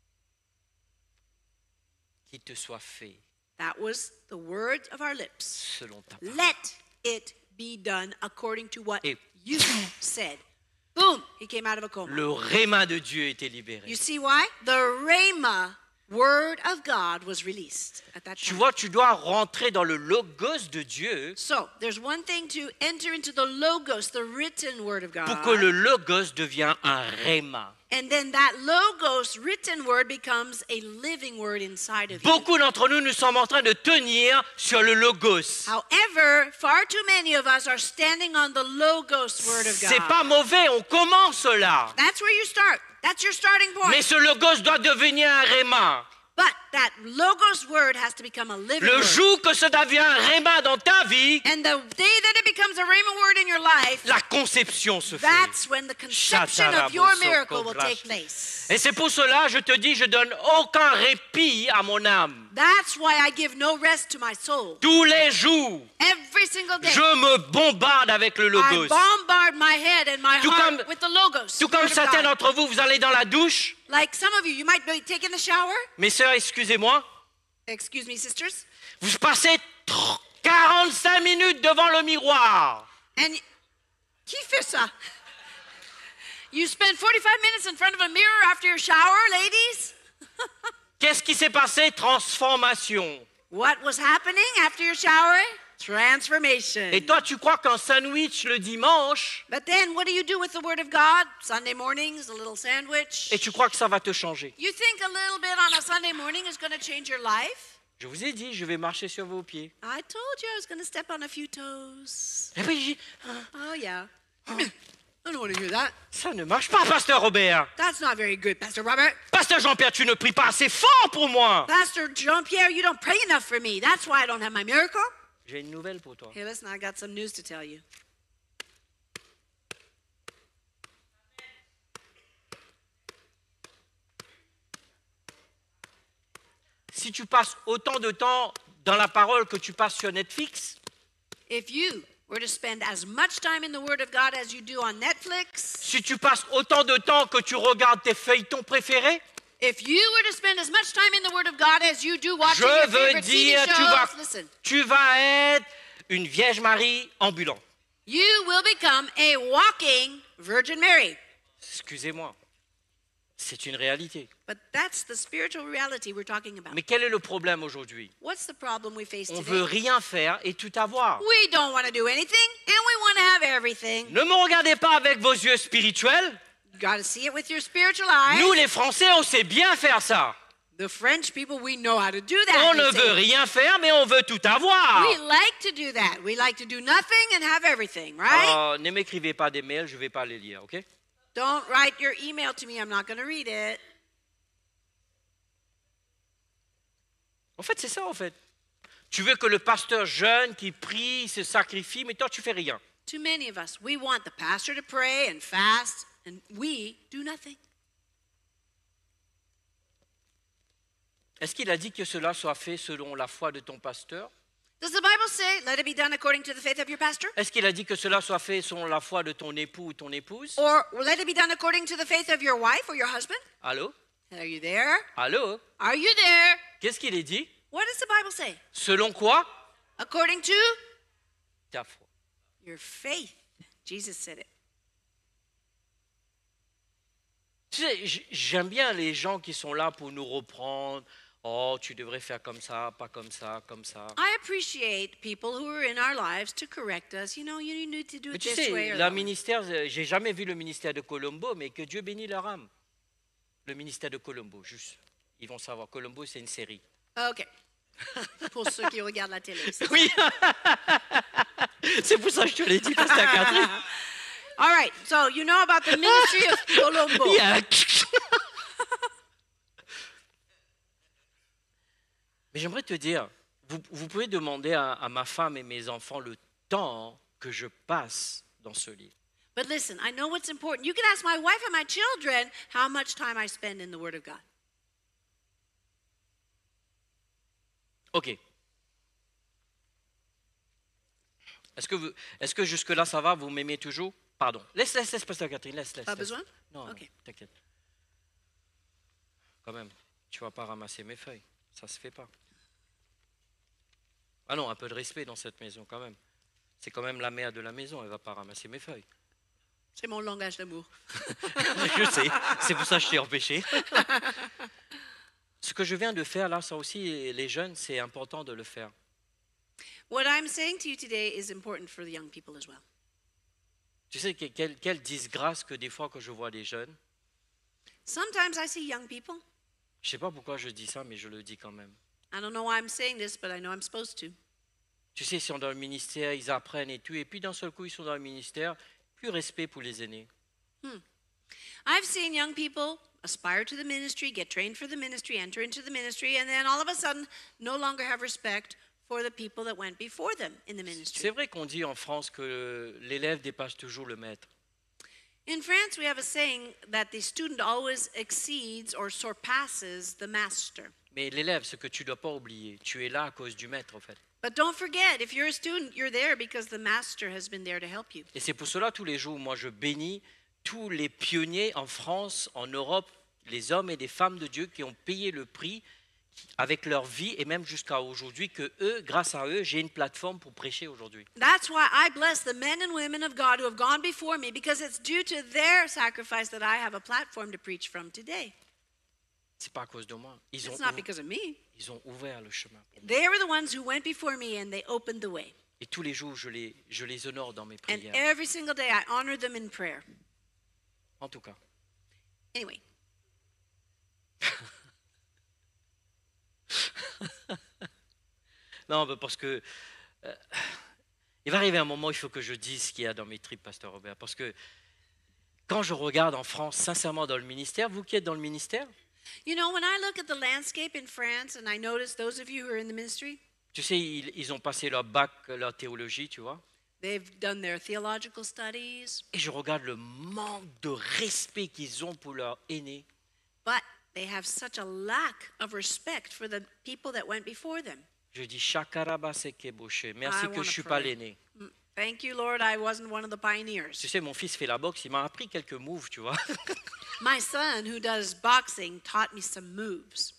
Qu'il te soit fait That was the words of our lips. selon ta parole. Let it be done according to what Et- you said. Boom, he came out of a coma. Le rhéma de Dieu était libéré. You see why? The Rhema word of God was released at that Tu time. vois, tu dois rentrer dans le logos de Dieu So, there's one thing to enter into the Logos, the written word of God. pour que le logos devienne un rhéma. And then that Logos written word becomes a living word inside of you. Beaucoup d'entre nous, nous sommes en train de tenir sur le logos. However, far too many of us are standing on the Logos word of God. C'est pas mauvais, on commence là. That's where you start. That's your starting point. Mais ce logos doit devenir un rhéma. But that Logos word has to become a living Le word. jour que ça devient un rhéma dans ta vie, And the day that it becomes a Rhema word in your life, la conception se fait. that's when the conception of your miracle will take place. Et c'est pour cela, je te dis, je donne aucun répit à mon âme. That's why I give no rest to my soul. Tous les jours, Every single day, je me bombarde avec le I logos. bombard my head and my Tout heart comme- with the Logos. Tout word comme of certains God. d'entre vous, vous allez dans la douche. Like some of you, you might be taking a shower. Mes sœurs, excusez-moi, Excuse me, sisters. vous passez tr- quarante-cinq minutes devant le miroir. And qui fait ça? You spend forty-five minutes in front of a mirror after your shower, ladies? Qu'est-ce qui s'est passé? Transformation. What was happening after your shower? Transformation. Et toi, tu crois qu'un sandwich le dimanche, But then what do you do with the Word of God? Sunday mornings, a little sandwich. et tu crois que ça va te changer? You think a little bit on a Sunday morning is going to change your life? Je vous ai dit, je vais marcher sur vos pieds. I told you I was going to step on a few toes. Et puis, j'ai- Oh, yeah. I don't want to hear that. ça ne marche pas, Pasteur Robert. That's not very good, Pastor Robert. Pasteur Jean-Pierre, tu ne pries pas assez fort pour moi. Pastor Jean-Pierre, you don't pray enough for me. That's why I don't have my miracle. J'ai une nouvelle pour toi. Hey, listen, I got some news to tell you. Si tu passes autant de temps dans la parole que tu passes sur Netflix, If you were to spend as much time in the Word of God as you do on Netflix, si tu passes autant de temps que tu regardes tes feuilletons préférés, if you were to spend as much time in the Word of God as you do watching je your veux favorite T V dire, tu vas, shows, listen, tu vas être une Vierge Marie ambulante. you will become a walking Virgin Mary. Excusez-moi, c'est une réalité. But that's the spiritual reality we're talking about. Mais quel est le problème aujourd'hui? What's the problem we face On today? veut rien faire et tout avoir. We don't want to do anything, and we want to have everything. Ne me regardez pas avec vos yeux spirituels. You got to see it with your spiritual eyes. Nous, les Français, on sait bien faire ça. The French people, we know how to do that. On they ne say. veut rien faire, mais on veut tout avoir. We like to do that. We like to do nothing and have everything, right? Oh, ne m'écrivez pas des mails, je ne vais pas les lire, ok? Don't write your email to me. I'm not going to read it. En fait, c'est ça, en fait. Tu veux que le pasteur jeune qui prie, se sacrifie, mais toi, tu fais rien. Too many of us, we want the pastor to pray and fast, and we do nothing. Est-ce qu'il a dit que cela soit fait selon la foi de ton pasteur? Does the Bible say, let it be done according to the faith of your pastor? Est-ce qu'il a dit que cela soit fait selon la foi de ton époux ou ton épouse? Or let it be done according to the faith of your wife or your husband? Allô? Are you there? Allô? Are you there? Qu'est-ce qu'il est dit? What does the Bible say? Selon quoi? According to Ta foi. your faith. Jesus said it. Tu sais, j- j'aime bien les gens qui sont là pour nous reprendre. Oh, tu devrais faire comme ça, pas comme ça, comme ça. I appreciate people who are in our lives to correct us. You know, you need to do Mais it tu this sais, way or le that way. ministère, euh, j'ai jamais vu le ministère de Colombo, mais que Dieu bénisse leur âme. Le ministère de Colombo, juste. Ils vont savoir. Colombo, c'est une série. Okay. Pour ceux qui regardent la télé. Oui. C'est pour ça que je te l'ai dit, Pasteur Catherine. All right, so you know about the ministry of Colombo. Yeah. Mais j'aimerais te dire, vous, vous pouvez demander à, à ma femme et mes enfants le temps que je passe dans ce livre. But listen, I know what's important. You can ask my wife and my children how much time I spend in the Word of God. Ok. Est-ce que, vous, est-ce que jusque-là ça va? Vous m'aimez toujours? Pardon. Laisse, laisse, laisse, Pasteur Catherine, laisse, laisse. Pas laisse. besoin? Non, Ok. non, t'inquiète. Quand même, tu vas pas ramasser mes feuilles. Ça se fait pas. Ah non, un peu de respect dans cette maison quand même. C'est quand même la mère de la maison, elle va pas ramasser mes feuilles. C'est mon langage d'amour. Je sais, c'est pour ça que je t'ai empêché. Ce que je viens de faire là, ça aussi, les jeunes, c'est important de le faire. What I'm saying to you today is important for the young people as well. Tu sais, quelle, quelle disgrâce que des fois que je vois des jeunes. Sometimes I see young people. Je sais pas pourquoi je dis ça, mais je le dis quand même. I don't know why I'm saying this, but I know I'm supposed to. Tu sais, ils sont dans le ministère, ils apprennent et tout, et puis d'un seul coup, ils sont dans le ministère, plus respect pour les aînés. Hmm. I've seen young people aspire to the ministry, get trained for the ministry, enter into the ministry, and then all of a sudden no longer have respect for the people that went before them in the ministry. C'est vrai qu'on dit en France que l'élève dépasse toujours le maître. In France, we have a saying that the student always exceeds or surpasses the master. Mais l'élève, ce que tu ne dois pas oublier, tu es là à cause du maître, en fait. But don't forget, if you're a student, you're there because the master has been there to help you. Et c'est pour cela, tous les jours, moi, je bénis tous les pionniers en France, en Europe, les hommes et les femmes de Dieu qui ont payé le prix avec leur vie et même jusqu'à aujourd'hui, que eux, grâce à eux, j'ai une plateforme pour prêcher aujourd'hui. That's why I bless the men and women of God who have gone before me, because it's due to their sacrifice that I have a platform to preach from today. C'est pas à cause de moi. Ils ont, It's not because of me. ils ont ouvert le chemin. They were the ones who went before me and they opened the way. Et tous les jours, je les, je les honore dans mes And prières. every single day I honor them in prayer. En tout cas. Anyway. Non, mais parce que euh, il va arriver un moment où il faut que je dise ce qu'il y a dans mes tripes, Pasteur Robert. Parce que quand je regarde en France, sincèrement dans le ministère, vous qui êtes dans le ministère, You know, when I look at the landscape in France and I notice those of you who are in the ministry, tu sais, ils, ils ont passé leur bac, leur théologie, tu vois. they've done their theological studies, Et je regarde le manque de respect qu'ils ont pour leurs aînés. but they have such a lack of respect for the people that went before them. Je dis Shakaraba Sekeboshe. Merci I que je wanna ne suis pas pray. l'aîné. Mm, Thank you, Lord, I wasn't one of the pioneers. Tu sais, mon fils fait la boxe, il m'a appris quelques moves, tu vois. My son, who does boxing, taught me some moves.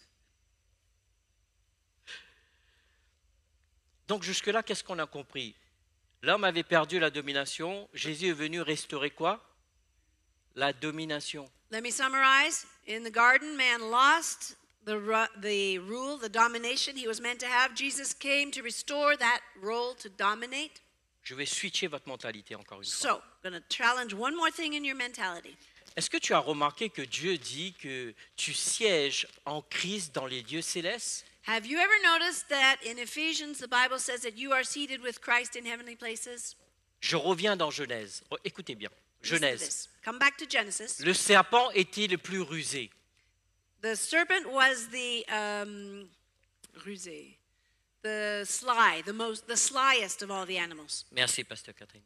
Donc jusque-là, qu'est-ce qu'on a compris? L'homme avait perdu la domination. Jésus est venu restaurer quoi? La domination. Let me summarize. In the garden, man lost the, ru- the rule, the domination he was meant to have. Jesus came to restore that role to dominate. Je vais switcher votre mentalité encore une fois. So, I'm going to challenge one more thing in your mentality. Est-ce que tu as remarqué que Dieu dit que tu sièges en Christ dans les lieux célestes? Have you ever noticed that in Ephesians, the Bible says that you are seated with Christ in heavenly places? Je reviens dans Genèse. Oh, écoutez bien. Listen to Genèse. this. Come back to Genesis. Le serpent était le plus rusé. The serpent was the um, rusé, the sly, the most, the slyest of all the animals. Merci, Pasteur Catherine.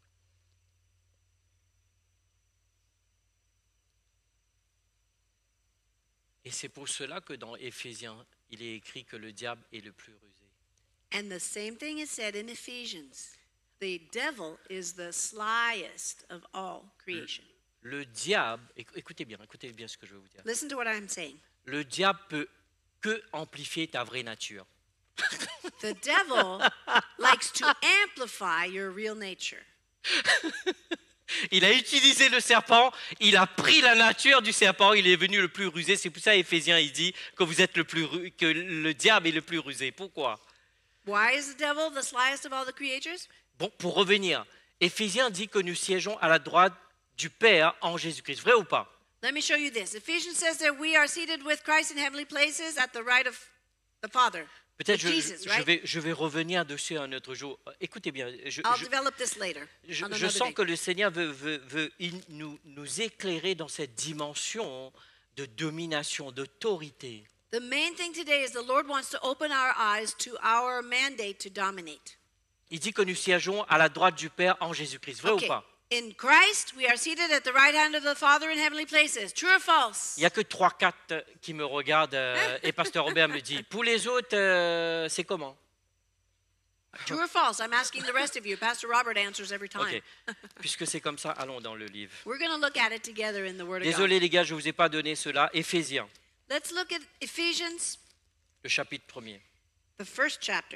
Et c'est pour cela que dans Éphésiens, il est écrit que le diable est le plus rusé. And the same thing is said in Ephesians. The devil is the slyest of all creation. Le diable, éc- écoutez bien, écoutez bien ce que je vais vous dire. Listen to what I'm saying. Le diable peut que amplifier ta vraie nature. The devil likes to amplify your real nature. Il a utilisé le serpent, il a pris la nature du serpent, il est venu le plus rusé. C'est pour ça Éphésiens il dit que vous êtes le plus ru- que le diable est le plus rusé. Pourquoi? Why is the devil the slyest of all the creatures? Bon, pour revenir, Éphésiens dit que nous siégeons à la droite du Père en Jésus-Christ. Vrai ou pas? Let me show you this. Ephesians says that we are seated with Christ in heavenly places at the right of the Father. Peut-être je, je, je, vais, je vais revenir dessus un autre jour. Écoutez bien, je, I'll je, develop this later. je, on je another sens day. que le Seigneur veut, veut, veut in- nous, nous éclairer dans cette dimension de domination, d'autorité. The main thing today is the Lord wants to open our eyes to our mandate to dominate. Il dit que nous siégeons à la droite du Père en Jésus-Christ. Vrai Okay. ou pas? In Christ, we are seated at the right hand of the Father in heavenly places. True or false? Il n'y a que trois quatre qui me regardent euh, et Pasteur Robert me dit, pour les autres, euh, c'est comment? True or false? I'm asking the rest of you. Pastor Robert answers every time. Ok. Puisque c'est comme ça, allons dans le livre. We're going to look at it together in the Word of Désolé God. les gars, je ne vous ai pas donné cela. Éphésiens, Let's look at Ephesians, le chapitre premier. the first chapter.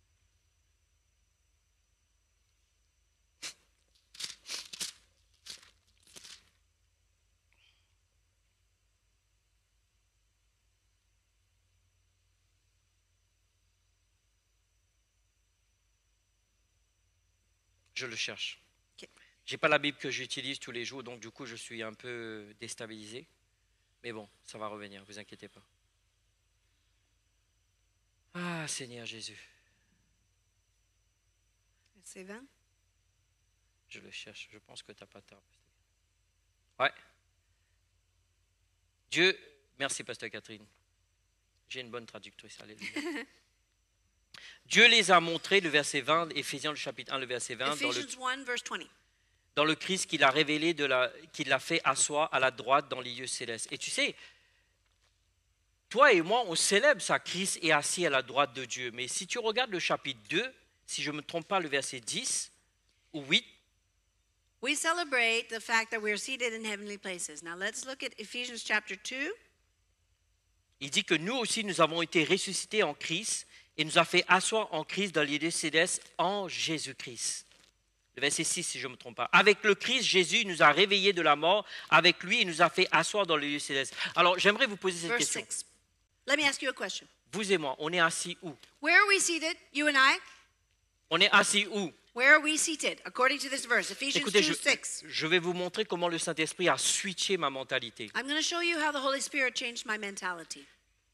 Je le cherche. Ok. Je n'ai pas la Bible que j'utilise tous les jours, donc du coup je suis un peu déstabilisé. Mais bon, ça va revenir, vous inquiétez pas. Ah Seigneur Jésus, Verset vingt. je le cherche, je pense que tu n'as pas tort. Ouais. Dieu, merci Pasteur Catherine. J'ai une bonne traductrice, alléluia. Dieu les a montrés, le verset vingt, Éphésiens le chapitre un, le verset vingt, dans le, Ephesians one, verse twenty. dans le Christ qu'il a révélé, de la, qu'il l'a fait asseoir à la droite dans les lieux célestes. Et tu sais, toi et moi, on célèbre ça, Christ est assis à la droite de Dieu. Mais si tu regardes le chapitre deux, si je ne me trompe pas, le verset dix ou huit, We celebrate the fact that we are seated in heavenly places. Now let's look at Ephesians chapter two. il dit que nous aussi, nous avons été ressuscités en Christ et nous a fait asseoir en Christ dans les lieux célestes en Jésus-Christ. Le verset six, si je ne me trompe pas. Avec le Christ, Jésus il nous a réveillés de la mort. Avec lui, il nous a fait asseoir dans les lieux célestes. Alors, j'aimerais vous poser cette Verse question. six. Let me ask you a question. Vous et moi, on est assis où? Where are we seated, you and I? On est assis où? Where are we seated, according to this verse, Ephesians Écoutez, two, je, six? je vais vous montrer comment le Saint-Esprit a switché ma mentalité. I'm going to show you how the Holy Spirit changed my mentality.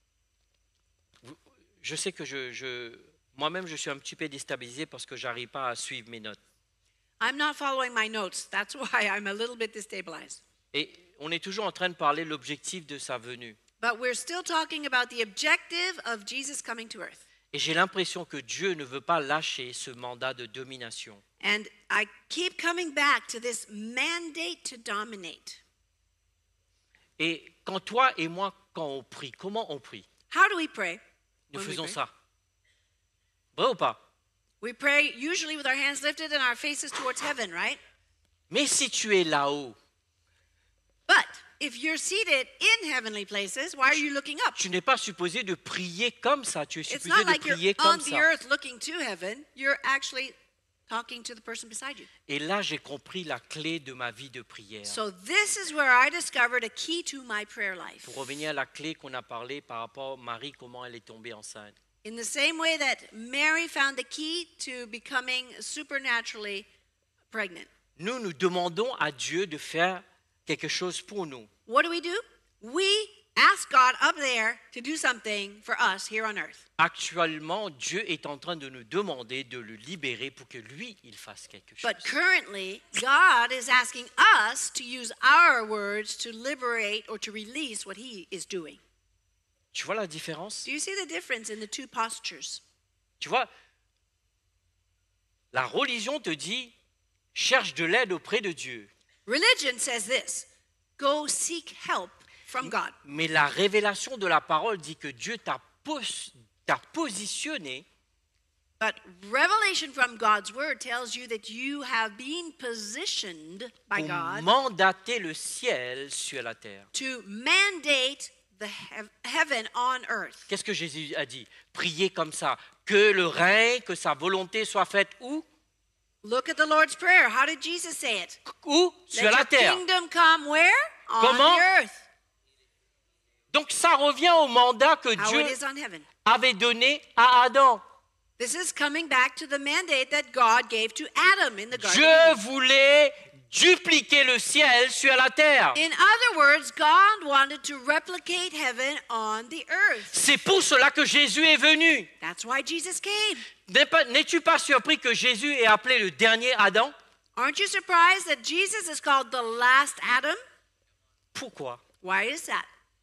Je sais que je, je, moi-même, je suis un petit peu déstabilisé parce que je n'arrive pas à suivre mes notes. I'm not following my notes. That's why I'm a little bit destabilized. Et on est toujours en train de parler de l'objectif de sa venue. But we're still talking about the objective of Jesus coming to earth. Et j'ai l'impression que Dieu ne veut pas lâcher ce mandat de domination. And I keep coming back to this mandate to dominate. Et quand toi et moi, quand on prie, comment on prie? How do we pray? Nous when we faisons pray? ça. Vrai ou pas? We pray usually with our hands lifted and our faces towards heaven, right? Mais si tu es là-haut, But if you're seated in heavenly places, why are you looking up? tu n'es pas supposé de prier comme ça. Tu es It's supposé not de like prier you're on comme the ça. earth looking to heaven. You're actually talking to the person beside you. Et là, j'ai compris la clé de ma vie de prière. So this is where I discovered a key to my prayer life. Pour revenir à la clé qu'on a parlé par rapport à Marie, comment elle est tombée enceinte. In the same way that Mary found the key to becoming supernaturally pregnant. Nous, nous demandons à Dieu de faire quelque chose pour nous. What do we do? We ask God up there to do something for us here on earth. Actuellement, Dieu est en train de nous demander de le libérer pour que lui, il fasse quelque chose. But currently, God is asking us to use our words to liberate or to release what he is doing. Tu vois la différence? Do you see the difference in the two postures? Tu vois, la religion te dit, cherche de l'aide auprès de Dieu. Religion says this, go seek help from God. Mais la révélation de la parole dit que Dieu t'a pos- t'a positionné But revelation from God's word tells you that you have been positioned by pour God mandater le ciel sur la terre. to mandate the hev- heaven on earth. Qu'est-ce que Jésus a dit? Priez comme ça, que le règne, que sa volonté soit faite où? Look at the Lord's Prayer. How did Jesus say it? Où? Let Sur la your terre. kingdom come where? On Comment? the earth. Donc ça revient au mandat que How Dieu it is on heaven. avait donné à Adam. This is coming back to the mandate that God gave to Adam in the Garden. Dieu voulait dupliquer le ciel sur la terre. In other words, God wanted to replicate heaven on the earth. C'est pour cela que Jésus est venu. That's why Jesus came. N'es-tu pas surpris que Jésus est appelé le dernier Adam? Aren't you surprised that Jesus is called the last Adam? Pourquoi? Why is that?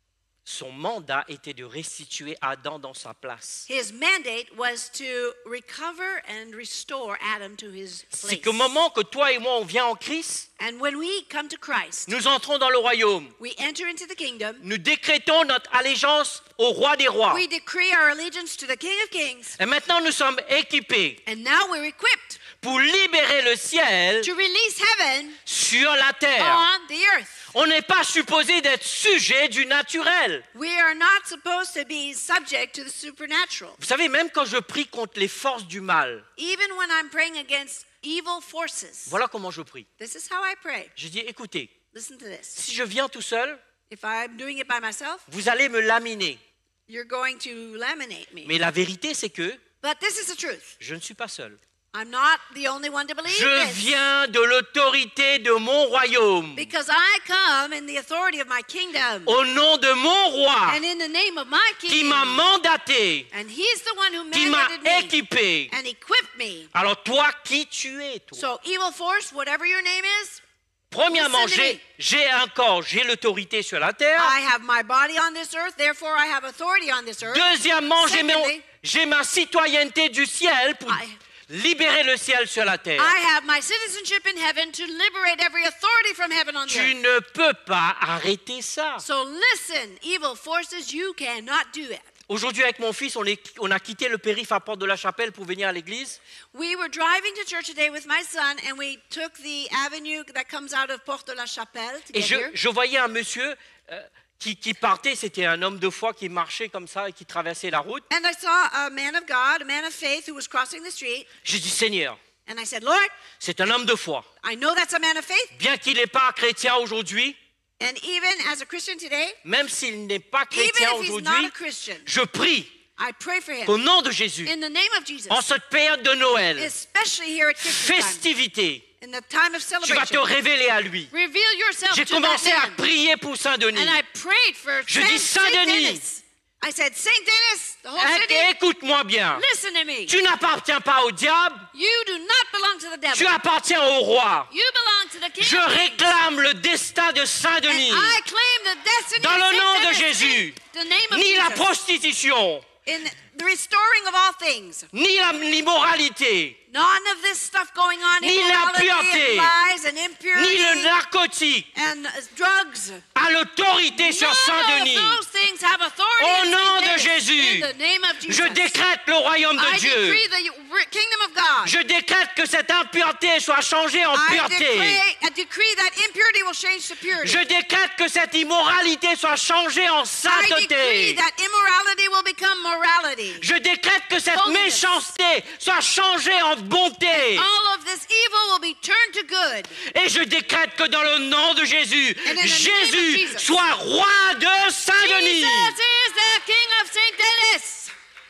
Son mandat était de restituer Adam dans sa place. His mandate was to recover and restore Adam to his place. C'est qu'au moment que toi et moi on vient en Christ, And when we come to Christ, nous entrons dans le royaume. we enter into the kingdom. Nous décrétons notre allégeance au roi des rois. We decree our allegiance to the King of Kings. Et maintenant nous sommes équipés And now we're equipped pour libérer le ciel to release heaven sur la terre. on the earth. On n'est pas supposé d'être sujet du naturel. We are not supposed to be subject to the supernatural. Vous savez, même quand je prie contre les forces du mal, Even when I'm praying against evil forces, voilà comment je prie. this is how I pray. Je dis, écoutez, Listen to this. si je viens tout seul, If I'm doing it by myself, vous allez me laminer. you're going to laminate me. Mais la vérité, c'est que But this is the truth. je ne suis pas seul. I'm not the only one to believe Je this. viens de l'autorité de mon royaume, Because I come in the authority of my kingdom. au nom de mon roi, And in the name of my qui king. m'a mandaté, And he's the one who qui m'a mandated me équipé. and equipped me. Alors toi, qui tu es, toi? So evil force, whatever your name is, Premièrement, listen to j'ai, me. j'ai un corps, j'ai l'autorité sur la terre. I have my body on this earth, therefore I have authority on this earth. Deuxièmement, j'ai, mon- Secondly, j'ai ma citoyenneté du ciel pour I- libérer le ciel sur la terre. I have my citizenship in heaven to liberate every authority from heaven on the Tu earth. ne peux pas arrêter ça. So listen, evil forces, you cannot do it. Aujourd'hui, avec mon fils, on, est, on a quitté le périph' à Porte de la Chapelle pour venir à l'église. We were driving to church today with my son, and we took the avenue that comes out of Porte de la Chapelle to Et get je, here. je voyais un monsieur euh, qui, qui partait, c'était un homme de foi qui marchait comme ça et qui traversait la route. And I saw a man of God, a man of faith, who was crossing the street. J'ai dit, Seigneur, And I said, Lord, c'est un homme de foi. I know that's a man of faith. Bien qu'il n'est pas chrétien aujourd'hui, And even as a Christian today, même s'il n'est pas even chrétien if he's not aujourd'hui, a Christian, je prie I pray for him qu'au nom de Jésus, in the name of Jesus, en cette période de Noël, especially here at Christmas time, festivité, in the time of tu vas te celebration. révéler à lui. Reveal yourself J'ai to commencé that à man. prier pour Saint-Denis. And I prayed for Je Saint, dis Saint Saint-Denis. Denis. I said, Saint Denis, the whole Et- city, et Écoute-moi bien. listen to me. Tu n'appartiens pas au diable, You do not belong to the devil. tu appartiens au roi. You belong to the King Je of Kings. réclame le destin de And Saint-Denis. I claim the destiny Dans of le Saint nom de Denis Jésus. in the name of Ni la Jesus. prostitution, In the restoring of all things. ni la- l'immoralité, None of this stuff going on, Ni immorality l'impureté. and lies and ni impurity le narcotique and uh, drugs. a l'autorité sur None Saint-Denis. of those things have authority Au in nom Saint de Denis. Jésus, In the name of Jesus. je décrète le royaume de I Dieu. decree the re- kingdom of God. Je décrète que cette impureté soit changée en I pureté. decree, I decree that impurity will change to purity. Je décrète que cette immoralité soit changée en I decree sainteté. that immorality will become morality. Je décrète que cette Holiness. méchanceté soit changée en bonté. All of this evil will be turned to good. Et je décrète que dans le nom de Jésus, And in the name of Jésus Jesus. soit roi de Saint-Denis. Jesus is the King of Saint Denis.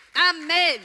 Amen.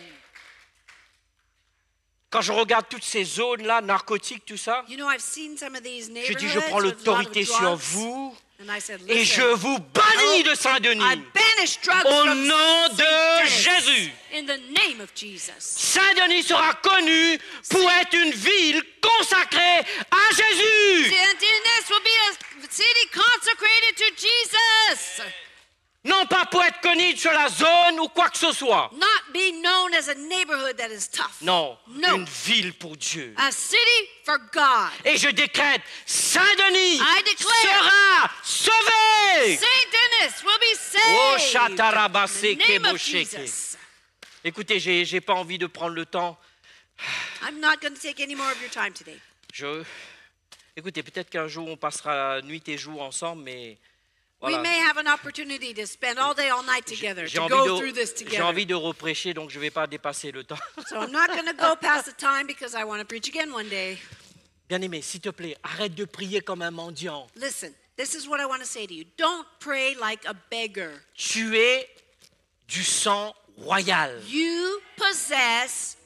Quand je regarde toutes ces zones-là, narcotiques, tout ça, You know, I've seen some of these je neighborhoods dis, je prends with a lot of l'autorité sur drugs. vous And I said, et je listen, vous bannis de I Saint-Denis. banish drugs Au from nom Saint de Denis. Jésus. In the name of Jesus. Saint-Denis sera connu pour être une ville consacrée à Jésus. Saint Denis will be a city consecrated to Jesus. Non pas pour être connu sur la zone ou quoi que ce soit. Not be known as a neighborhood that is tough. Non, No. une ville pour Dieu. A city for God. Et je décrète, Saint-Denis I declare. sera sauvé. Saint Denis will be saved. Oh, In the chatarabasé name of kebosheke. Jesus. Écoutez, j'ai, j'ai pas envie de prendre le temps. I'm not going to take any more of your time today. Je... Écoutez, peut-être qu'un jour on passera nuit et jour ensemble, mais We voilà. may have an opportunity to spend all day, all night together, J'ai to envie, go through de, this j'ai together. envie de reprêcher, donc je ne vais pas dépasser le temps. So I'm not going to go past the time because I want to preach again one day. Bien-aimé, s'il te plaît, arrête de prier comme un mendiant. Listen, this is what I want to say to you. Don't pray like a beggar. Tu es du sang royal. You possess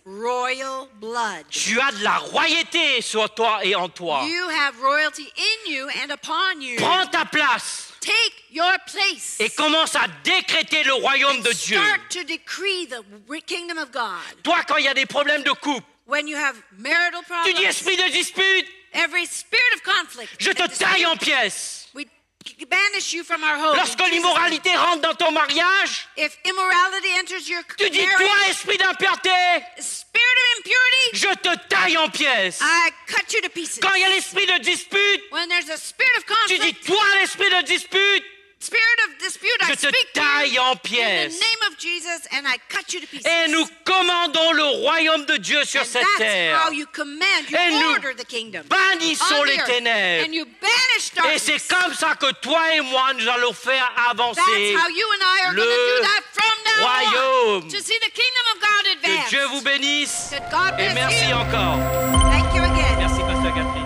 royal blood. Tu as de la royauté sur toi et en toi. You have royalty in you and upon you. Prends ta place. Take your place. Et commence à décréter le royaume de Dieu. Start to decree the kingdom of God. Toi, quand il y a des problèmes de couple, when you have marital problems, tu dis esprit de dispute, every spirit of conflict, je te taille en pièces. We banish you from our home. Lorsque l'immoralité rentre dans ton mariage, if immorality enters your tu dis marriage, toi, esprit d'impureté, spirit of impurity, je te taille en pièces. I cut you to pieces. Quand il y a l'esprit de dispute, when there's a spirit of conflict, tu dis toi, l'esprit de dispute, spirit of dispute, je I te speak taille en in pièces. the name of Jesus and I cut you to pieces. Et nous commandons le royaume de Dieu sur and cette that's terre. how you command, you Et nous order the kingdom. Bannissons on les the earth. ténèbres. And you banish Et darkness. c'est comme ça que toi et moi, nous allons faire avancer That's how you and I are going to le do that from now royaume. on. To see the kingdom of God Que advance. Dieu vous bénisse. That God Et bless merci you. encore. Thank you again. Merci, Pasteur Catherine.